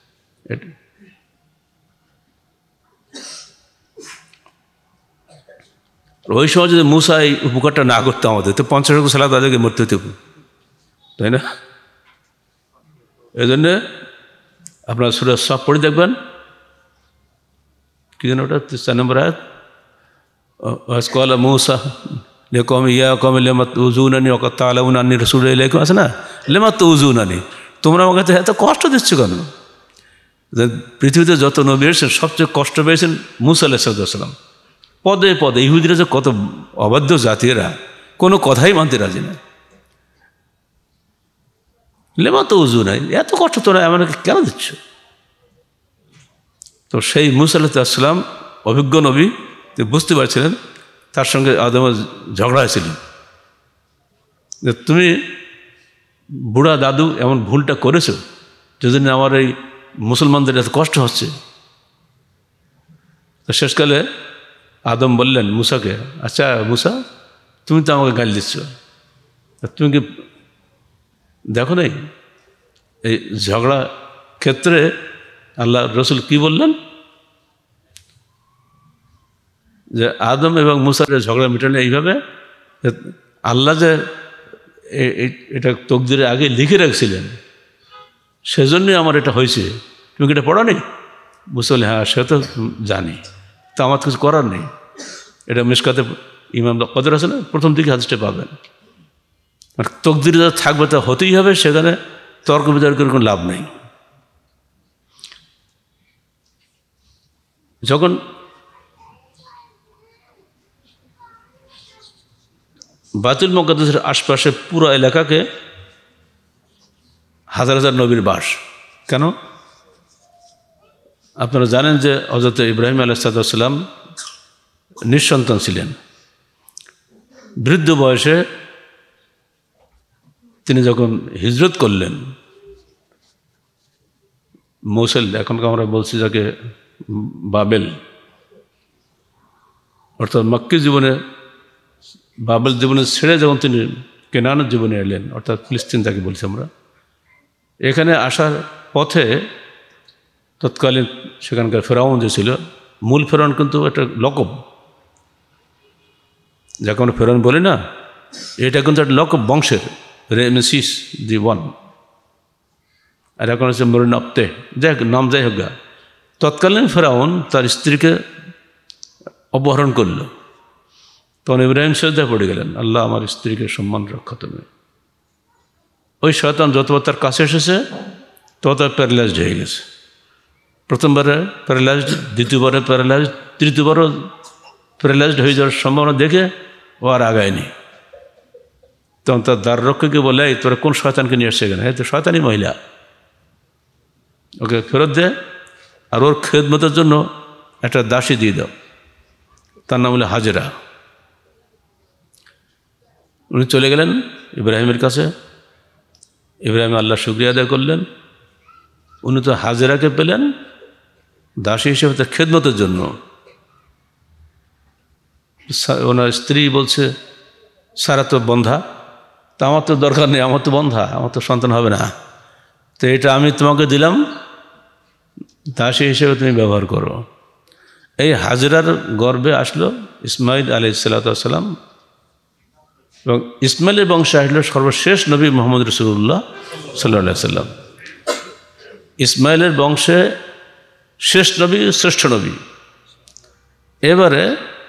ওই সময় যদি মুসা এই উপকারটা না করতো আমাদের, তো 50 ওয়াক্ত সালাত আদায়কে মরতে হতো, তাই না? এই জন্যে আপনার সূরা সফ পড়ে দেখবেন, কি যেন ওটা 4 নম্বর আয়াত, ওয়াসকাল মুসা লিকওম ইয়া কওম লিমা তুযুনানি ওয়া কাদ তা'লামুনা আন্নী রাসূলুল্লাহি ইলাইকুম, আছে না, লিমা তুযুনানি, তোমরা আমাকে এত কষ্ট দিচ্ছ কেন? পৃথিবীতে যত নবী এসেছেন সবচেয়ে কষ্ট পেয়েছেন মুসা আলাইহিস সালাম। পদে পদে ইহুদিরা যে কত অবাধ্য জাতিরা, কোনো কথাই মানতে রাজি না। লেমা তো উজু নাই, এত কষ্ট তোরা আমাকে কেন দিচ্ছ? তো সেই মুসা আলাইহিস সালাম অভিজ্ঞ নবী, বুঝতে পারছিলেন তার সঙ্গে আদমের ঝগড়া হয়েছিল যে তুমি বুড়া দাদু এমন ভুলটা করেছো যেজন্য আমার এই মুসলমানদের এত কষ্ট হচ্ছে। তো শেষকালে আদম বললেন মুসাকে, আচ্ছা মুসা, তুমি তো আমাকে গালি দিচ্ছ, তুমি কি দেখো নাই এই ঝগড়া ক্ষেত্রে আল্লাহ রসুল কি বললেন, যে আদম এবং মুসার ঝগড়া মেটানো এইভাবে, আল্লাহ যে এটা তকদিরে আগে লিখে রাখছিলেন, সেজন্যই আমার এটা হয়েছে। তুমি কি এটা পড়ো নি? মুসা বলে, হ্যাঁ সে তো জানি, তা আমার কিছু করার নেই। এটা মিশকাতে ইমাম কদর আছে না, প্রথম দিকে হাদিসটা পাবেন। আর তকদিরে যা থাকবে তা হতেই হবে, সেখানে তর্ক বিতর্কের কোনো লাভ নেই। যখন বায়তুল মুকাদ্দাসের আশপাশে পুরো এলাকাকে হাজার হাজার নবীর বাস, কেন? আপনারা জানেন যে হযরত ইব্রাহিম আলাইহিস সালাম নিঃসন্তান ছিলেন। বৃদ্ধ বয়সে তিনি যখন হিজরত করলেন মৌসেল, এখনকার আমরা বলছি যাকে বাবেল, অর্থাৎ মক্কি জীবনে, বাবেল জীবনে ছেড়ে যখন তিনি কেনানের জীবনে এলেন, অর্থাৎ ফিলিস্তিন তাকে বলছি আমরা, এখানে আসার পথে তৎকালীন সেখানকার ফেরাউন যে ছিল, মূল ফেরাউন কিন্তু একটা লকব, যাকে আমরা ফেরাউন বলি না, এটা কিন্তু একটা লকব বংশের, রেমেসিস দি ওয়ান, আর এখন হচ্ছে মরিন আপতে, যাই নাম যাই হোক। তৎকালীন ফেরাউন তার স্ত্রীকে অপহরণ করল, তখন ইব্রাহিম সেজদায় পড়ে গেলেন, আল্লাহ আমার স্ত্রীকে সম্মান রক্ষা তুমি। ওই শয়তান যতবার তার কাছে এসেছে তত প্যারালাইজড হয়ে গেছে। প্রথমবারে প্যারালাইজড, দ্বিতীয়বারে প্যারালাইজড, তৃতীয়বারও প্যারালাইজড হয়ে যাওয়ার সম্ভাবনা দেখে ও আর আগায়নি। তখন তার দ্বার রক্ষকে বলে, এই তোরা কোন শয়তানকে নিয়ে আসছে এখানে? হ্যাঁ, তো শয়তানি মহিলা, ওকে ফেরত দে, আর ওর খেদমতের জন্য একটা দাসী দিয়ে দাও, তার নাম হলো হাজেরা। উনি চলে গেলেন ইব্রাহিমের কাছে। ইব্রাহিম আল্লাহ শুকরিয়া আদায় করলেন, উনি তো হাজেরাকে পেলেন দাসী হিসেবে তার খেদমতের জন্য। ওনার স্ত্রী বলছে, সারা তো বন্ধা, তা আমার তো দরকার নেই, আমার তো বন্ধা, আমার তো সন্তান হবে না, তো এটা আমি তোমাকে দিলাম, দাসী হিসেবে তুমি ব্যবহার করো। এই হাজেরার গর্ভে আসলো ইসমাইল আলাইহিস সালাম, এবং ইসমাইলের বংশে আসলো সর্বশেষ নবী মুহাম্মদ রাসূলুল্লাহ সাল্লাল্লাহু আলাইহি সাল্লাম। ইসমাইলের বংশে শেষ নবী, শ্রেষ্ঠ নবী। এবারে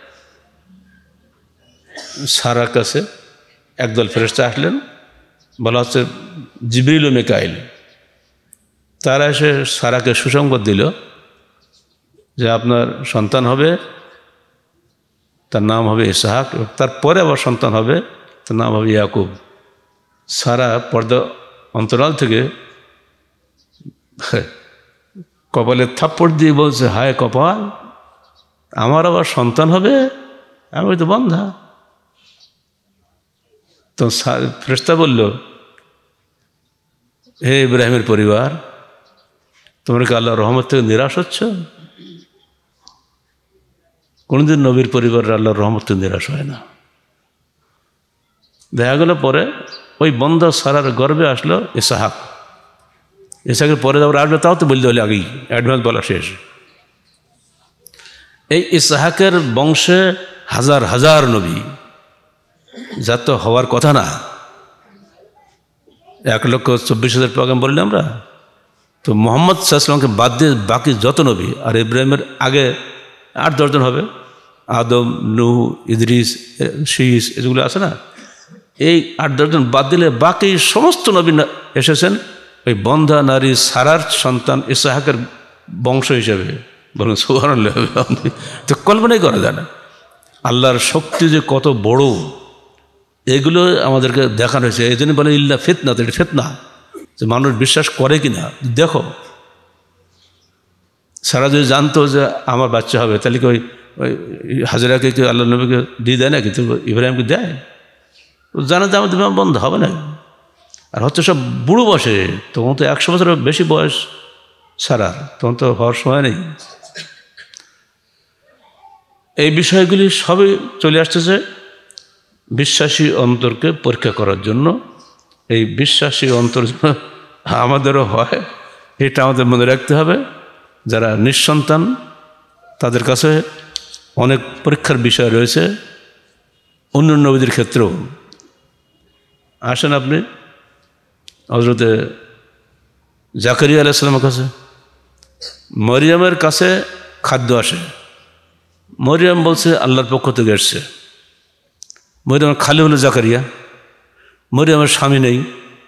সারার কাছে একদল ফেরেশতা আসলেন, বলা হচ্ছে জিবরিল ও মিকাইল। তারা এসে সারাকে সুসংবাদ দিল যে আপনার সন্তান হবে, তার নাম হবে ইসহাক, এবং তারপরে আবার সন্তান হবে, তার নাম হবে ইয়াকুব। সারা পর্দা অন্তরাল থেকে কপালে থাপ্পড় দিয়ে বলছে, হায় কপাল, আমার আবার সন্তান হবে, আমি তো বন্ধা। তো ফেরেশতা বলল, হে ইব্রাহিমের পরিবার, তোমরা কি আল্লাহর রহমত থেকে নিরাশ হচ্ছ? কোনদিন নবীর পরিবারের আল্লাহর রহমত থেকে নিরাশ হয় না। দেখা গেল পরে ওই বন্ধা সারার গর্বে আসলো ইসহাক। ইসহাকের পরে আবার আসবে, তাও তো বলতে হলে আগেই অ্যাডভান্স বলা শেষ। এই ইসহাকের বংশে হাজার হাজার নবী, যা তো হওয়ার কথা না। 1,24,000 পয়গাম্বর বললে আমরা, তো মোহাম্মদ সাল্লাল্লাহু আলাইহি ওয়াসাল্লামকে বাদ দিয়ে বাকি যত নবী, আর ইব্রাহিমের আগে 8-10 জন হবে, আদম, নূহ, ইদ্রিস, শীস, এগুলো আছে না, এই 8-10 জন বাদ দিলে বাকি সমস্ত নবী এসেছেন ওই বন্ধা নারী সারার সন্তান ইসহাকের বংশ হিসেবে। বলুন সুবহানাল্লাহ। তো কল্পনাই করা যায় না আল্লাহর শক্তি যে কত বড়, এগুলো আমাদেরকে দেখানো হয়েছে। এই জন্য বলে ইল্লা ফিতনা, তো এটা ফিতনা, যে মানুষ বিশ্বাস করে কিনা দেখো। সারা যদি জানতো যে আমার বাচ্চা হবে, তাহলে কি ওই হাজেরাকে কি আল্লাহ নবীকে দিয়ে দেয় না, কিন্তু ইব্রাহিমকে দেয়? জানা যে আমাদের বন্ধ হবে না। আর হচ্ছে সব বুড়ো বয়সে, তখন তো 100 বছরের বেশি বয়স সারা, তখন তো হওয়ার সময় নেই। এই বিষয়গুলি সবই চলে আসতেছে বিশ্বাসী অন্তরকে পরীক্ষা করার জন্য। এই বিশ্বাসী অন্তর আমাদেরও হয়, এটা আমাদের মনে রাখতে হবে। যারা নিঃসন্তান তাদের কাছে অনেক পরীক্ষার বিষয় রয়েছে, অন্য নবীদের ক্ষেত্রেও। আসেন আপনি হযরতে জাকারিয়া আলাইহিস সালামের কাছে, মরিয়মের কাছে খাদ্য আসে, মরিয়ম বলছে আল্লাহর পক্ষ থেকে এসছে। মরিয়মের খালি হলো জাকারিয়া, মরিয়মের স্বামী নেই,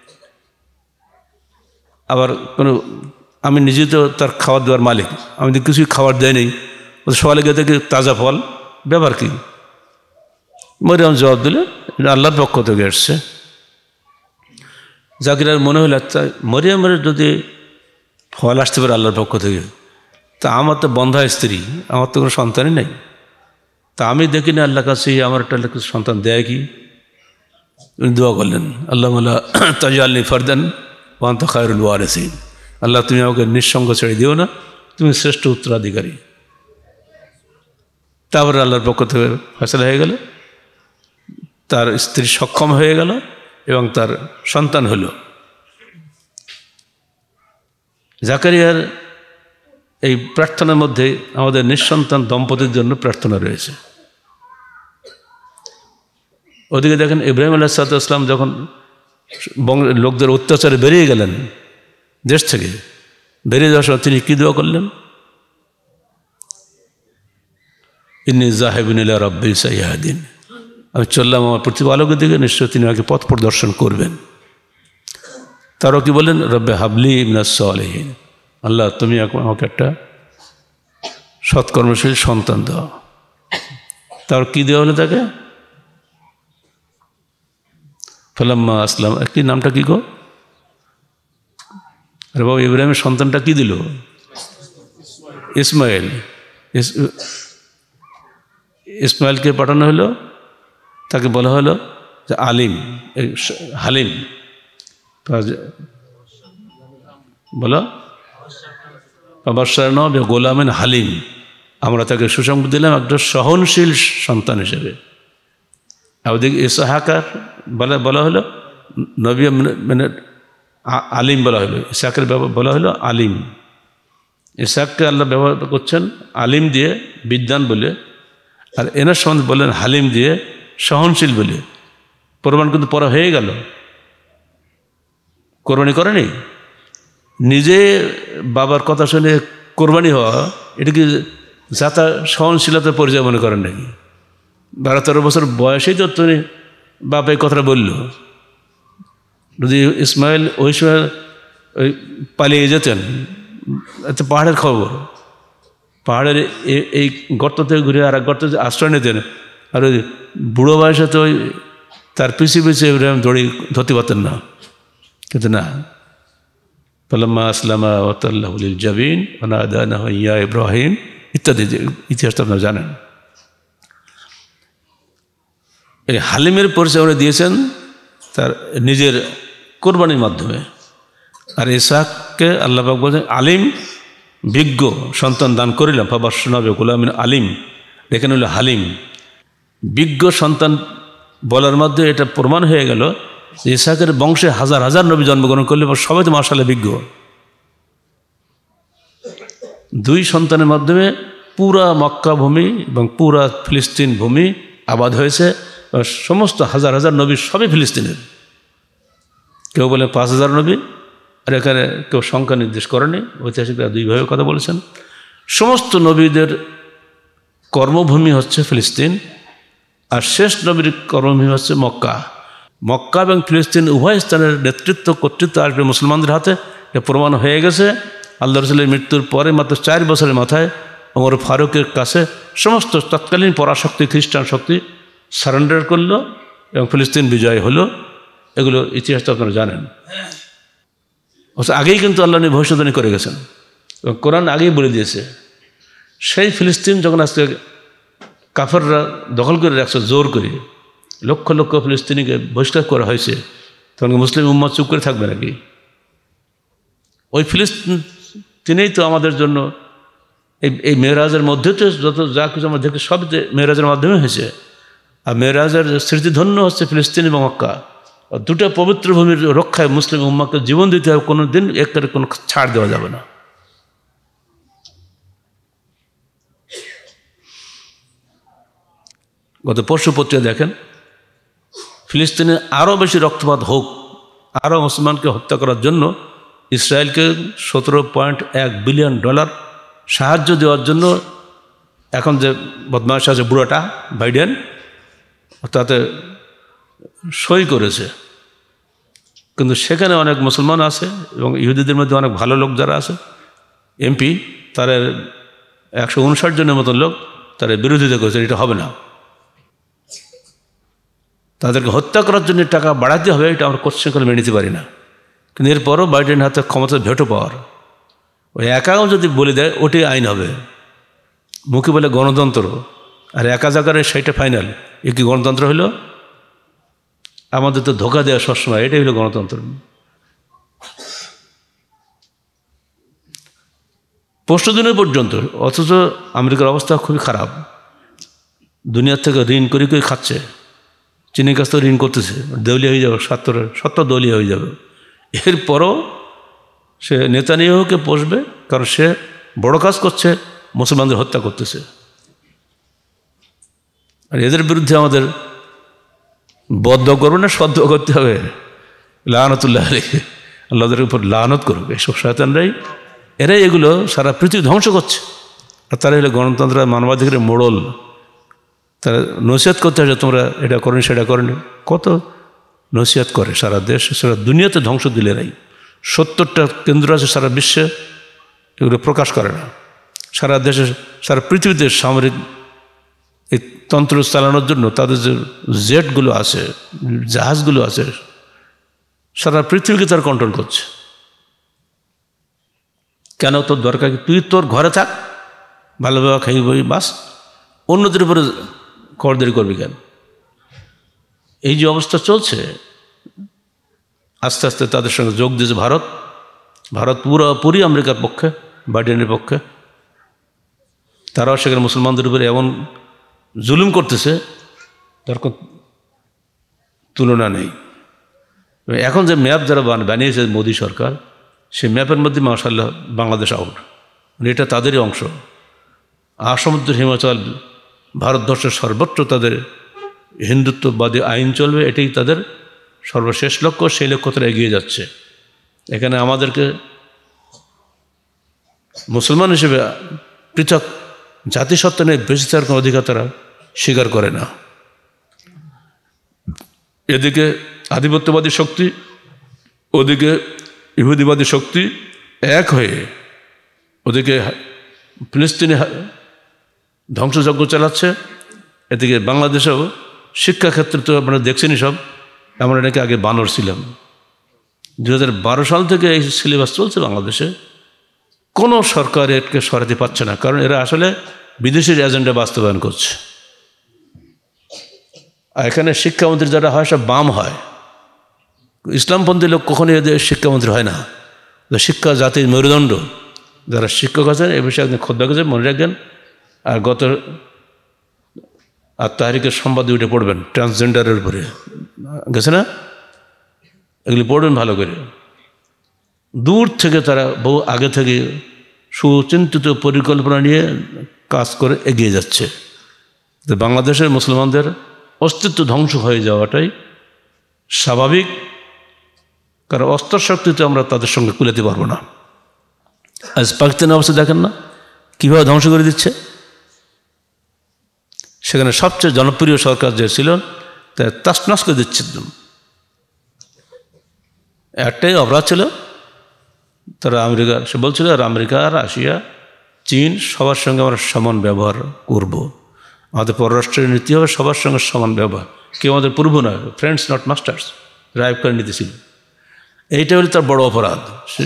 আবার কোনো, আমি নিজে তো তার খাবার দেওয়ার মালিক, আমি তো কিছুই খাবার দেয় নেই, সকালে গিয়ে থেকে তাজা ফল, ব্যাপার কি? মরিয়ম জবাব দিলে আল্লাহর পক্ষ থেকে এসছে। জাকিরার মনে হলো, আচ্ছা মরিয়মের যদি ফল আসতে পারে আল্লাহর পক্ষ থেকে, তা আমার তো বন্ধা স্ত্রী, আমার তো কোনো সন্তানই নেই, তা আমি দেখি না আল্লাহর কাছে আমার একটা সন্তান দেয় কি? উনি দোয়া করলেন, আল্লাহুম্মা তাজআলনি ফারদান ওয়া আনতা খায়রুল ওয়ারিসিন। আল্লাহ তুমি আমাকে নিঃসঙ্গ ছেড়ে দিও না, তুমি শ্রেষ্ঠ উত্তরাধিকারী। তারপরে আল্লাহর পক্ষ থেকে ফয়সালা হয়ে গেল, তার স্ত্রী সক্ষম হয়ে গেল এবং তার সন্তান হল। জাকারিয়ার এই প্রার্থনার মধ্যে আমাদের নিঃসন্তান দম্পতির জন্য প্রার্থনা রয়েছে। ওদিকে দেখেন ইব্রাহিম আলাইহিস সালাম যখন লোকদের অত্যাচারে বেরিয়ে গেলেন, দেশ থেকে বেরিয়ে যাওয়ার সময় তিনি কী দোয়া করলেন? ইন্নী যাহিবুন ইলা রাব্বি সাইয়াহদিন, আমি চললাম আমার প্রতিপালকের দিকে, নিশ্চয় তিনি আমাকে পথ প্রদর্শন করবেন। তারও কি বললেন? রব্বে হাবলি মিনাস সালিহিন, আল্লাহ তুমি আমাকে একটা সৎকর্মশীল সন্তান দাও। তার কি দেওয়া হলো তাকে? ফালাম্মা আসলাম, কি নামটা কি গো? আরে বাবা, ইব্রাহিমের সন্তানটা কি দিল? ইসমাইল। ইসমাইলকে পাঠানো হলো, তাকে বলা হলো যে আলিম, হালিম বলো, বাবাসারনা বে গোলামেন হালিম, আমরা তাকে সুসংবাদ দিলাম একটা সহনশীল সন্তান হিসেবে। ওদিকে ইসহাকার বলা হলো নবী, মানে আলিম বলা হলো, ইসহাকের বলা হলো আলিম। ইসহাককে আল্লাহ ব্যবহার করছেন আলিম দিয়ে, বিদ্যান বলে, আর এনার সম্বন্ধে বললেন হালিম দিয়ে, সহনশীল বলে। প্রমাণ কিন্তু পরে হয়ে গেল, কোরবানি করেনি, নিজে বাবার কথা শুনে কোরবানি হওয়া, এটা কি যাতা সহনশীলতার পরিচয় মনে করেন নাকি? 12-13 বছর বয়সেই তো তুমি বাপ এই কথাটা বলল। যদি ইসমাইল ওই সময় ওই পালিয়ে যেতেন, এত পাহাড়ের খবর, পাহাড়ের এই গর্ত থেকে ঘুরে আর এক গর্তে আশ্রয় নিতেন, আর ওই বুড়ো বয়সে তো ওই তার পিছিয়ে পিছিয়ে ইব্রাহিম ধরতে পারতেন না, কিন্তু না, ফালাম্মা আসলামা ওয়া তাল্লাহু লিল জাবিন ওয়া নাদানাহু ইয়া ইব্রাহিম ইত্যাদি ইতিহাসটা আপনারা জানেন। এই হালিমের পরিচয় উনি দিয়েছেন তার নিজের কোরবানির মাধ্যমে। আর ইসহাককে আল্লাহ পাক বলেন আলিম, বিজ্ঞ সন্তান দান করিলাম, ফাবাশশারনা বিগুলামিন আলিম, এখানে হলো হালিম, বিজ্ঞ সন্তান বলার মধ্যে এটা প্রমাণ হয়ে গেল যে ইসহাকের বংশে হাজার হাজার নবী জন্মগ্রহণ করলে সবাই তো মাশাআল্লাহ বিজ্ঞ। দুই সন্তানের মাধ্যমে পুরা মক্কা ভূমি এবং পুরা ফিলিস্তিন ভূমি আবাদ হয়েছে, সমস্ত হাজার হাজার নবী সবই ফিলিস্তিনের। কেউ বলে 5,000 নবী, আর এখানে কেউ সংখ্যা নির্দেশ করেনি, ঐতিহাসিকরা দুইভাবে কথা বলেছেন। সমস্ত নবীদের কর্মভূমি হচ্ছে ফিলিস্তিন, আর শেষ নবীর কর্মভূমি হচ্ছে মক্কা। মক্কা এবং ফিলিস্তিন উভয় স্থানের নেতৃত্ব কর্তৃত্ব আসবে মুসলমানদের হাতে, এটা প্রমাণ হয়ে গেছে। আল্লাহ রসুলের মৃত্যুর পরে মাত্র 4 বছরের মাথায় ওমর ফারুকের কাছে সমস্ত তৎকালীন পরাশক্তি খ্রিস্টান শক্তি সারেন্ডার করলো এবং ফিলিস্তিন বিজয় হলো। এগুলো ইতিহাস তো আপনারা জানেন। আগেই কিন্তু আল্লাহ ভবিষ্যৎবাণী করে গেছেন এবং কোরআন আগেই বলে দিয়েছে। সেই ফিলিস্তিন যখন আজকে কাফেররা দখল করে রাখছে জোর করে, লক্ষ লক্ষ ফিলিস্তিনিকে বহিষ্কার করা হয়েছে, তখন মুসলিম উম্মাত চুপ করে থাকবে নাকি? ওই ফিলিস্তিনেই তো আমাদের জন্য এই মেরাজের মধ্যে তো যত যা কিছু আমরা দেখি সব যে মেরাজের মাধ্যমে হয়েছে। আর মেরাজের স্মৃতিধন্য হচ্ছে ফিলিস্তিন এবং মক্কা। দুটো পবিত্র ভূমির রক্ষায় মুসলিম উম্মাকে জীবন দিতে হবে, কোনো দিন একটা কোনো ছাড় দেওয়া যাবে না। গত পরশু পত্রিকা দেখেন, ফিলিস্তিনে আরও বেশি রক্তপাত হোক, আরও মুসলমানকে হত্যা করার জন্য ইসরায়েলকে $17.1 বিলিয়ন সাহায্য দেওয়ার জন্য এখন যে বদমাশ আছে বুড়োটা বাইডেন, তাতে সই করেছে। কিন্তু সেখানে অনেক মুসলমান আছে এবং ইহুদিদের মধ্যে অনেক ভালো লোক যারা আছে, এমপি, তারা 159 জনের মতন লোক তারা বিরোধিতা করেছে, এটা হবে না, তাদেরকে হত্যা করার জন্য টাকা বাড়াতে হবে, এটা আমরা কোশ্চেন করে মেনে নিতে পারি না। কিন্তু এরপরও বাইডেন হাতে ক্ষমতা ভেটো পাওয়ার, ওই একাও যদি বলে দেয় ওটাই আইন হবে। মুখে বলে গণতন্ত্র, আর একা জায়গায় সেইটা ফাইনাল, এ কি গণতন্ত্র হলো? আমাদের তো ধোকা দেওয়া সবসময়, এটাই হলো গণতন্ত্র। পরশু দিনের পর্যন্ত, অথচ আমেরিকার অবস্থা খুবই খারাপ, দুনিয়ার থেকে ঋণ করে করে খাচ্ছে, চীনের কাছ থেকে ঋণ করতেছে, দেউলিয়া হয়ে যাবে, 70 দেউলিয়া হয়ে যাবে। এরপরও সে নেতানিয়াহুকে পোষবে, কারণ সে বড় কাজ করছে, মুসলমানদের হত্যা করতেছে। আর এদের বিরুদ্ধে আমাদের বদদোয়া করবে না, সদ্দোয়া করতে হবে। লানতুল্লাহ আলাইহি, আল্লাহদের উপর লানত করবে এসব শয়তানরাই, এরাই এগুলো সারা পৃথিবী ধ্বংস করছে। আর তারা হলো গণতন্ত্র মানবাধিকারের মোড়ল। তারা নসিহত করতে হবে, তোমরা এটা করেনি সেটা করেনি, কত নসিহত করে সারা দেশ, সারা দুনিয়াতে ধ্বংস দিলে নাই। 70টা কেন্দ্র আছে সারা বিশ্বে, এগুলো প্রকাশ করে না। সারা দেশে, সারা পৃথিবীতে সামরিক এই তন্ত্র চালানোর জন্য তাদের যে জেটগুলো আছে, জাহাজগুলো আছে, সারা পৃথিবীকে তারা কন্ট্রোল করছে। কেন? তোর দরকার কি? তুই তোর ঘরে থাক, ভালোভাবে খাই বই, বাস, অন্যদের উপরে খবরদারি করবি কেন? এই যে অবস্থা চলছে, আস্তে আস্তে তাদের সঙ্গে যোগ দিয়েছে ভারত। ভারত পুরোপুরি আমেরিকার পক্ষে, বাইডেনের পক্ষে। তারাও সেখানে মুসলমানদের উপরে এমন জুলুম করতেছে, তার কোনো তুলনা নেই। এখন যে ম্যাপ যারা বানিয়েছে মোদী সরকার, সেই ম্যাপের মধ্যে মাশাআল্লাহ বাংলাদেশ আউট, এটা তাদেরই অংশ। আসমুদ্র হিমাচল, ভারতবর্ষের সর্বত্র তাদের হিন্দুত্ববাদী আইন চলবে, এটাই তাদের সর্বশেষ লক্ষ্য। সেই লক্ষ্য তারা এগিয়ে যাচ্ছে। এখানে আমাদেরকে মুসলমান হিসেবে পৃথক জাতিসত্তা নিয়ে বেঁচে থাকার কোনো অধিকার তারা স্বীকার করে না। এদিকে আধিপত্যবাদী শক্তি, ওদিকে ইহুদিবাদী শক্তি এক হয়ে ওদিকে ফিলিস্তিনে ধ্বংসযজ্ঞ চালাচ্ছে, এদিকে বাংলাদেশেও শিক্ষাক্ষেত্রে তো আপনারা দেখছেনই সব, আমরা নাকি আগে বানর ছিলাম। 2012 সাল থেকে এই সিলেবাস চলছে বাংলাদেশে। কোনো সরকার একে সরাতে পারছে না, কারণ এরা আসলে বিদেশির এজেন্ডা বাস্তবায়ন করছে। আর এখানে শিক্ষামন্ত্রী যারা হয় সব বাম হয়, ইসলামপন্থী লোক কখনোই এদের শিক্ষামন্ত্রী হয় না। শিক্ষা জাতির মেরুদণ্ড, যারা শিক্ষক আছেন এ বিষয়ে একদিন খোদ্দা গেছে, মনে রাখবেন। আর আর তাহরিকের সম্বাদে উঠে পড়বেন ট্রান্সজেন্ডারের উপরে, গেছে না? এগুলি পড়বেন ভালো করে। দূর থেকে তারা বহু আগে থেকে সুচিন্তিত পরিকল্পনা নিয়ে কাজ করে এগিয়ে যাচ্ছে। বাংলাদেশের মুসলমানদের অস্তিত্ব ধ্বংস হয়ে যাওয়াটাই স্বাভাবিক, কারণ অস্ত্র শক্তিতে আমরা তাদের সঙ্গে কুলাতে পারবো না। আজ পাকিস্তানের অবস্থা দেখেন না, কীভাবে ধ্বংস করে দিচ্ছে। সেখানে সবচেয়ে জনপ্রিয় সরকার যে ছিল তা তাসনাস করে দিচ্ছে। একটাই অপরাধ ছিল, তারা আমেরিকা, সে বলছিল আর আমেরিকা, রাশিয়া, চীন সবার সঙ্গে আমরা সমান ব্যবহার করব। আমাদের পররাষ্ট্রের নীতি হবে সবার সঙ্গে সমান ব্যবহার, কেউ আমাদের পূর্ব নয়, ফ্রেন্ডস নট মাস্টার্স, রাইভ করে নীতি ছিল। এইটা হলো তার বড় অপরাধ।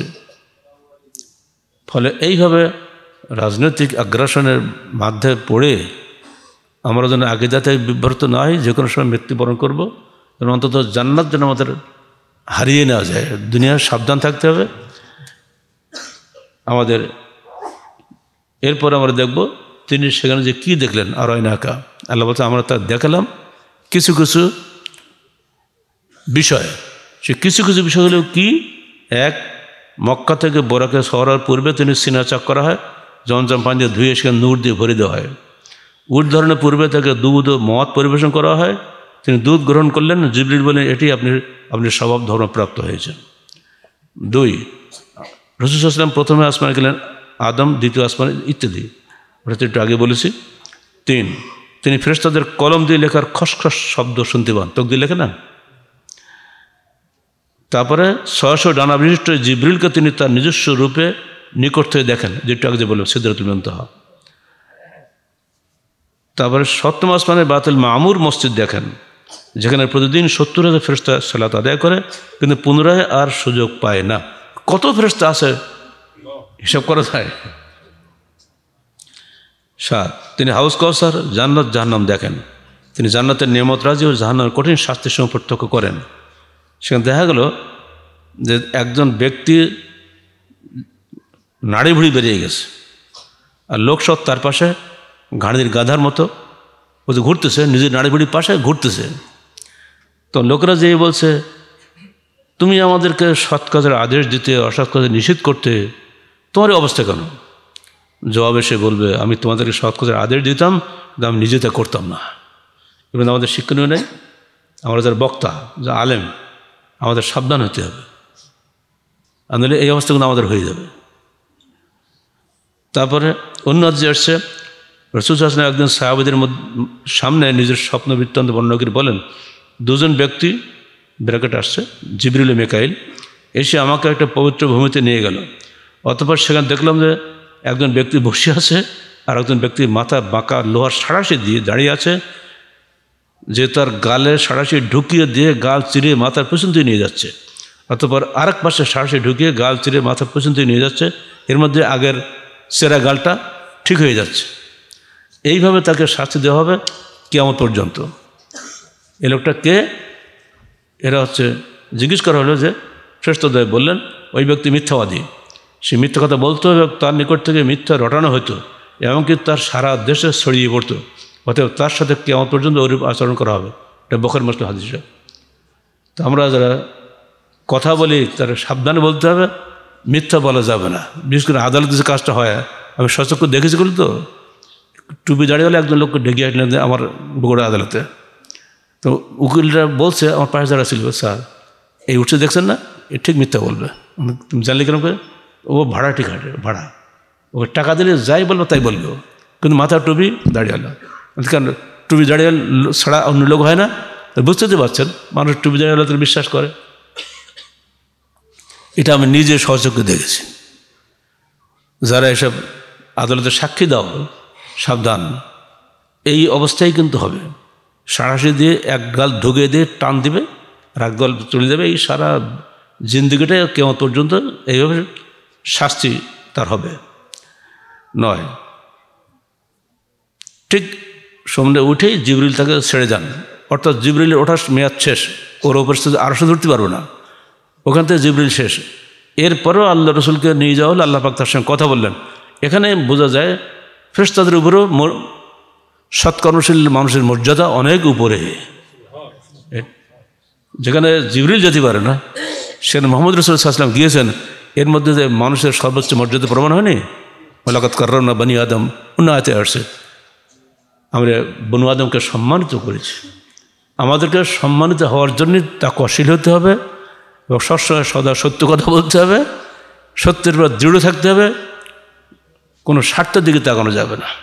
ফলে এইভাবে রাজনৈতিক আগ্রাসনের মাধ্যমে পড়ে আমরা যেন আকীদাতে বিভ্রান্ত না হই, যে কোনো সময় মৃত্যুবরণ করবো, যেন অন্তত জান্নাত যেন আমাদের হারিয়ে নেওয়া যায়। দুনিয়ার সাবধান থাকতে হবে আমাদের। এরপর আমরা দেখব তিনি সেখানে যে কী দেখলেন, আর আকা আল্লাহ বলতে আমরা তা দেখালাম কিছু কিছু বিষয়। সে কিছু কিছু বিষয় হলেও কি, এক, মক্কা থেকে বোরাকে সরার পূর্বে তিনি সিনা চাক করা হয়, জমজম পানি দিয়ে ধুয়ে সেখানে নূর দিয়ে ভরে দেওয়া হয়। উট ধরনের পূর্বে থেকে দুধ ও মদ পরিবেশন করা হয়, তিনি দুধ গ্রহণ করলেন, জিবরিল বলেন এটি আপনি স্বভাব ধর্মপ্রাপ্ত হয়েছেন। 2, রাসূল সাল্লাল্লাহু আলাইহি ওয়াসাল্লাম প্রথমে আসমানে গেলেন, আদম দ্বিতীয় আসমানে, ইত্যাদি, ওটা তো একটু আগে বলেছি। 3, তিনি ফেরেশতাদের কলম দিয়ে লেখার খসখস শব্দ শুনতে পান, তোক দিয়ে লেখে না। তারপরে 600 ডানা বিশিষ্ট জিবরিলকে তিনি তার নিজস্ব রূপে নিকট থেকে দেখেন, যেটা আগে যে বললাম সিদরাতুল মুনতাহা। তারপরে 7ম আসমানে বায়তুল মামুর মসজিদ দেখেন, যেখানে প্রতিদিন 70,000 ফেরেশতা সালাত আদায় করে, কিন্তু পুনরায় আর সুযোগ পায় না। কত ফেরেশতা আছে হিসাব করা যায়। 7, তিনি হাউস কাউসার, জান্নাত জাহান্নাম দেখেন, তিনি জান্নাতের নিয়ামত রাজি ও জাহান্নামের কঠিন শাস্তির সঙ্গে প্রত্যক্ষ করেন। সেখানে দেখা গেল যে একজন ব্যক্তি নাড়ি ভুড়ি বেরিয়ে গেছে, আর লোক সব তার পাশে গাড়ির গাধার মতো ও যে ঘুরতেছে, নিজের নাড়ি ভুড়ির পাশে ঘুরতেছে। তো লোকেরা যেয়ে বলছে, তুমি আমাদেরকে সৎ কাজের আদেশ দিতে, অসৎ কাজে নিষেধ করতে, তোমার অবস্থা কেন? জবাবে সে বলবে, আমি তোমাদেরকে সৎ কাজের আদেশ দিতাম, কিন্তু আমি নিজে তা করতাম না। এবং আমাদের শিক্ষণীয় নেই, আমরা যারা বক্তা, যা আলেম, আমাদের সাবধান হতে হবে, আনলে এই অবস্থাগুলো আমাদের হয়ে যাবে। তারপরে অন্য রাজ্যে আসছে, রাসূল সাল্লাল্লাহু আলাইহি ওয়াসাল্লাম একদিন সাহাবাদের সামনে নিজের স্বপ্ন বৃত্তান্ত বর্ণনা করে বলেন, 2 জন ব্যক্তি ব্র্যাকেট আসছে, জিবরিল ও মিকাইল, এসে আমাকে একটা পবিত্র ভূমিতে নিয়ে গেল। অতঃপর সেখানে দেখলাম যে একজন ব্যক্তি বসে আছে, আর একজন ব্যক্তি মাথা বাঁকা লোহার সাঁড়াশি দিয়ে দাঁড়িয়ে আছে, যে তার গালে সাঁড়াশি ঢুকিয়ে দিয়ে গাল চিরিয়ে মাথার পেছন দিয়ে নিয়ে যাচ্ছে। অতঃপর আরেক পাশে সাঁড়াশি ঢুকিয়ে গাল চিরিয়ে মাথার পেছন দিয়ে নিয়ে যাচ্ছে, এর মধ্যে আগের চেরা গালটা ঠিক হয়ে যাচ্ছে। এইভাবে তাকে শাস্তি দেওয়া হবে কিয়ামত পর্যন্ত। এ লোকটা কে? এরা হচ্ছে, জিজ্ঞেস করা হলো যে শ্রেষ্ঠদয় বললেন ওই ব্যক্তি মিথ্যাবাদী, সে মিথ্যা কথা বলতো এবং তার নিকট থেকে মিথ্যা রটানো হতো, এমনকি তার সারা দেশে ছড়িয়ে পড়তো। অতএব তার সাথে কিয়ামত পর্যন্ত ওরূপ আচরণ করা হবে। এটা বুখারী মুসলিম হাদিস। তো আমরা যারা কথা বলি তারা সাবধানে বলতে হবে, মিথ্যা বলা যাবে না। বিশেষ করে আদালতে যে কাজটা হয়, আমি সচক্ষে দেখেছি বলি তো, টুপি দাঁড়িয়ে হলে একজন লোককে ডেকে আসলেন আমার বগুড়া আদালতে। তো উকিলরা বলছে, আমার পাশে যারা ছিল, স্যার এই উঠছে দেখছেন না, এ ঠিক মিথ্যা বলবে। তুমি জানলে কেন? ও ভাড়া ঠিক হাঁটে, ভাড়া, ওকে টাকা দিলে যাই বলবো তাই বলবে, কিন্তু মাথার টুপি দাঁড়িয়ে হলো। কারণ টুপি দাঁড়িয়ে ছাড়া অন্য লোক হয় না, বুঝতে তো পারছেন, মানুষ টুপি দাঁড়িয়ে হলে বিশ্বাস করে। এটা আমি নিজে সচক্ষে দেখেছি। যারা এসব আদালতে সাক্ষী দাও, সাবধান, এই অবস্থায় কিন্তু হবে। সাঁড়াশি দিয়ে এক গাল ঢুকিয়ে দিয়ে টান দিবে আর এক গাল চলে যাবে, এই সারা জিন্দগিটা কেমন পর্যন্ত এইভাবে শাস্তি তার হবে নয়। ঠিক সামনে উঠেই জিবরিল তাকে ছেড়ে যান, অর্থাৎ জিবরিলের ওঠার মেয়াদ শেষ, ওর ওপর আরশে ধরতে পারবো না, ওখান থেকে জিবরিল শেষ। এরপরেও আল্লাহ রসুলকে নিয়ে যাওয়া হলো, আল্লাহ পাক তার সঙ্গে কথা বললেন। এখানে বোঝা যায় ফেরেশতাদের উপরেও সৎকর্মশীল মানুষের মর্যাদা অনেক উপরে। যেখানে জিবরিল যেতে পারে না, সেখানে মোহাম্মদ রাসূলুল্লাহ সাল্লাল্লাহু আলাইহি ওয়াসাল্লাম গিয়েছেন। এর মধ্যে যে মানুষের সর্বোচ্চ মর্যাদা প্রমাণ হয়নি, ওয়ালাকাদ কাররামনা বনি আদম, অন্য আয়াতে আসছে আমরা বনু আদমকে সম্মানিত করেছি। আমাদেরকে সম্মানিত হওয়ার জন্য তাকওয়াশীল হতে হবে এবং সবসময় সদা সত্য কথা বলতে হবে, সত্যের উপর দৃঢ় থাকতে হবে, কোনো স্বার্থের দিকে তাকানো যাবে না।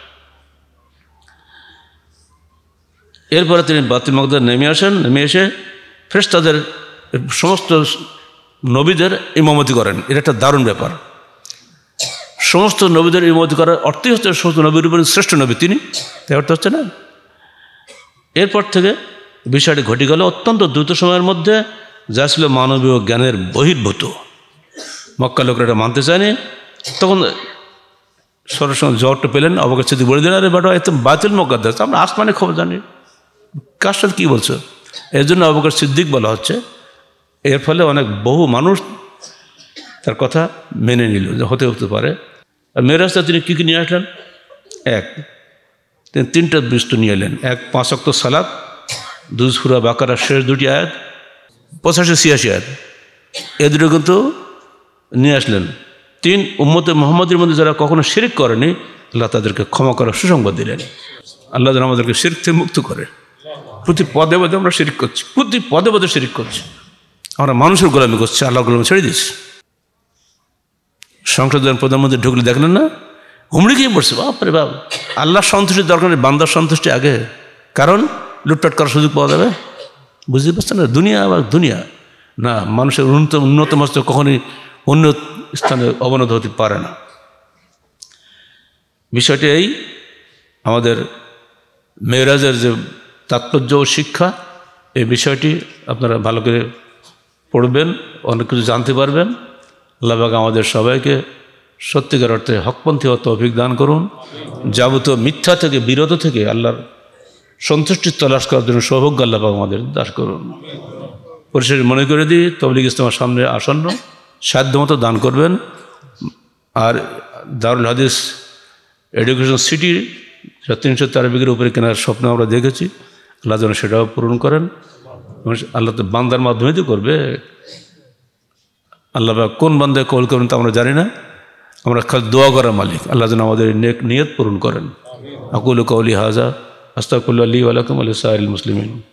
এরপরে তিনি বাইতুল মাকদাস নেমে আসেন, নেমে এসে ফেরেশতাদের সমস্ত নবীদের ইমামতি করেন। এটা একটা দারুণ ব্যাপার। সমস্ত নবীদের ইমামতি করার অর্থই হচ্ছে সমস্ত নবীর উপরে শ্রেষ্ঠ নবী তিনি, তাই অর্থ হচ্ছে না। এরপর থেকে বিষয়টি ঘটে গেল অত্যন্ত দ্রুত সময়ের মধ্যে, যা ছিল মানবীয় জ্ঞানের বহির্ভূত। মক্কা লোকরা এটা মানতে চায়নি। তখন সরাসরি জ্বরটা পেলেন, আবু বকর সিদ্দিক বলে দিলেন, আরে বেটা এত বাইতুল মুকাদ্দাস, আমরা আসমানে খবর জানি, কার সাথে কী বলছো? এর জন্য আবু বকর সিদ্দিক বলা হচ্ছে। এর ফলে অনেক বহু মানুষ তার কথা মেনে নিল যে হতে পারে। আর মেরাজটা তিনি কী কী নিয়ে আসলেন? তিনি 3টা বস্তু নিয়ে এলেন। 1 5 ওয়াক্ত সালাত, 2 সূরা বাকারার শেষ 2টি আয়াত, 85-86 আয়াত, এ দুটো কিন্তু নিয়ে আসলেন। 3 উম্মতে মুহাম্মাদের মধ্যে যারা কখনো শিরক করেনি, আল্লাহ তাদেরকে ক্ষমা করার সুসংবাদ দিলেন। আল্লাহ যেন আমাদেরকে শিরক থেকে মুক্ত করে। প্রতি পদে পদে আমরা শিরক করছি, প্রতি পদে পদে শিরক করছি, আমরা মানুষের গোলামি করছি, আল্লাহ গোলামি ছেড়ে দিচ্ছি। সংসদের প্রধানমন্ত্রী ঢুকলে দেখলেন না, হুমড়ি খেয়ে পড়ছে, বাপরে বাপ। আল্লাহর সন্তুষ্টির দরকার নেই, বান্দার সন্তুষ্টি আগে, কারণ লুটপাট করার সুযোগ পাওয়া যাবে। বুঝতে পারছেন না? দুনিয়া আবার দুনিয়া না, মানুষের উন্নত মস্ত কখনই অন্য স্থানে অবনত হতে পারে না। বিষয়টি এই, আমাদের মেরাজের যে তাৎপর্য ও শিক্ষা, এই বিষয়টি আপনারা ভালো করে পড়বেন, অনেক কিছু জানতে পারবেন। আল্লাহ পাক আমাদের সবাইকে সত্যিকার অর্থে হকপন্থী হওয়ার তৌফিক দান করুন। যাবতীয় মিথ্যা থেকে বিরত থেকে আল্লাহর সন্তুষ্টির তলাশ করার জন্য সৌভাগ্য আল্লাহ পাক আমাদের দান করুন। পরিশেষে মনে করে দিই, তাবলীগ ইজতেমার সামনে আসন্ন, সাধ্যমতো দান করবেন। আর দারুল হাদিস এডুকেশন সিটি 304 বিঘের উপরে কেনার স্বপ্ন আমরা দেখেছি, আল্লাহ যেন সেটাও পূরণ করেন। আল্লাহ তো বান্দার মাধ্যমেই তো করবে। আল্লাহ কোন বান্দায় কবুল করবেন তা আমরা জানি না, আমরা খালি দোয়া করার মালিক। আল্লাহ যেন আমাদের নেক নিয়ত পূরণ করেন। আকুলু কওলি হাযা আস্তাগফিরুল্লাহ লি ওয়া লাকুম ওয়া লিসাইরিল মুসলিমিন।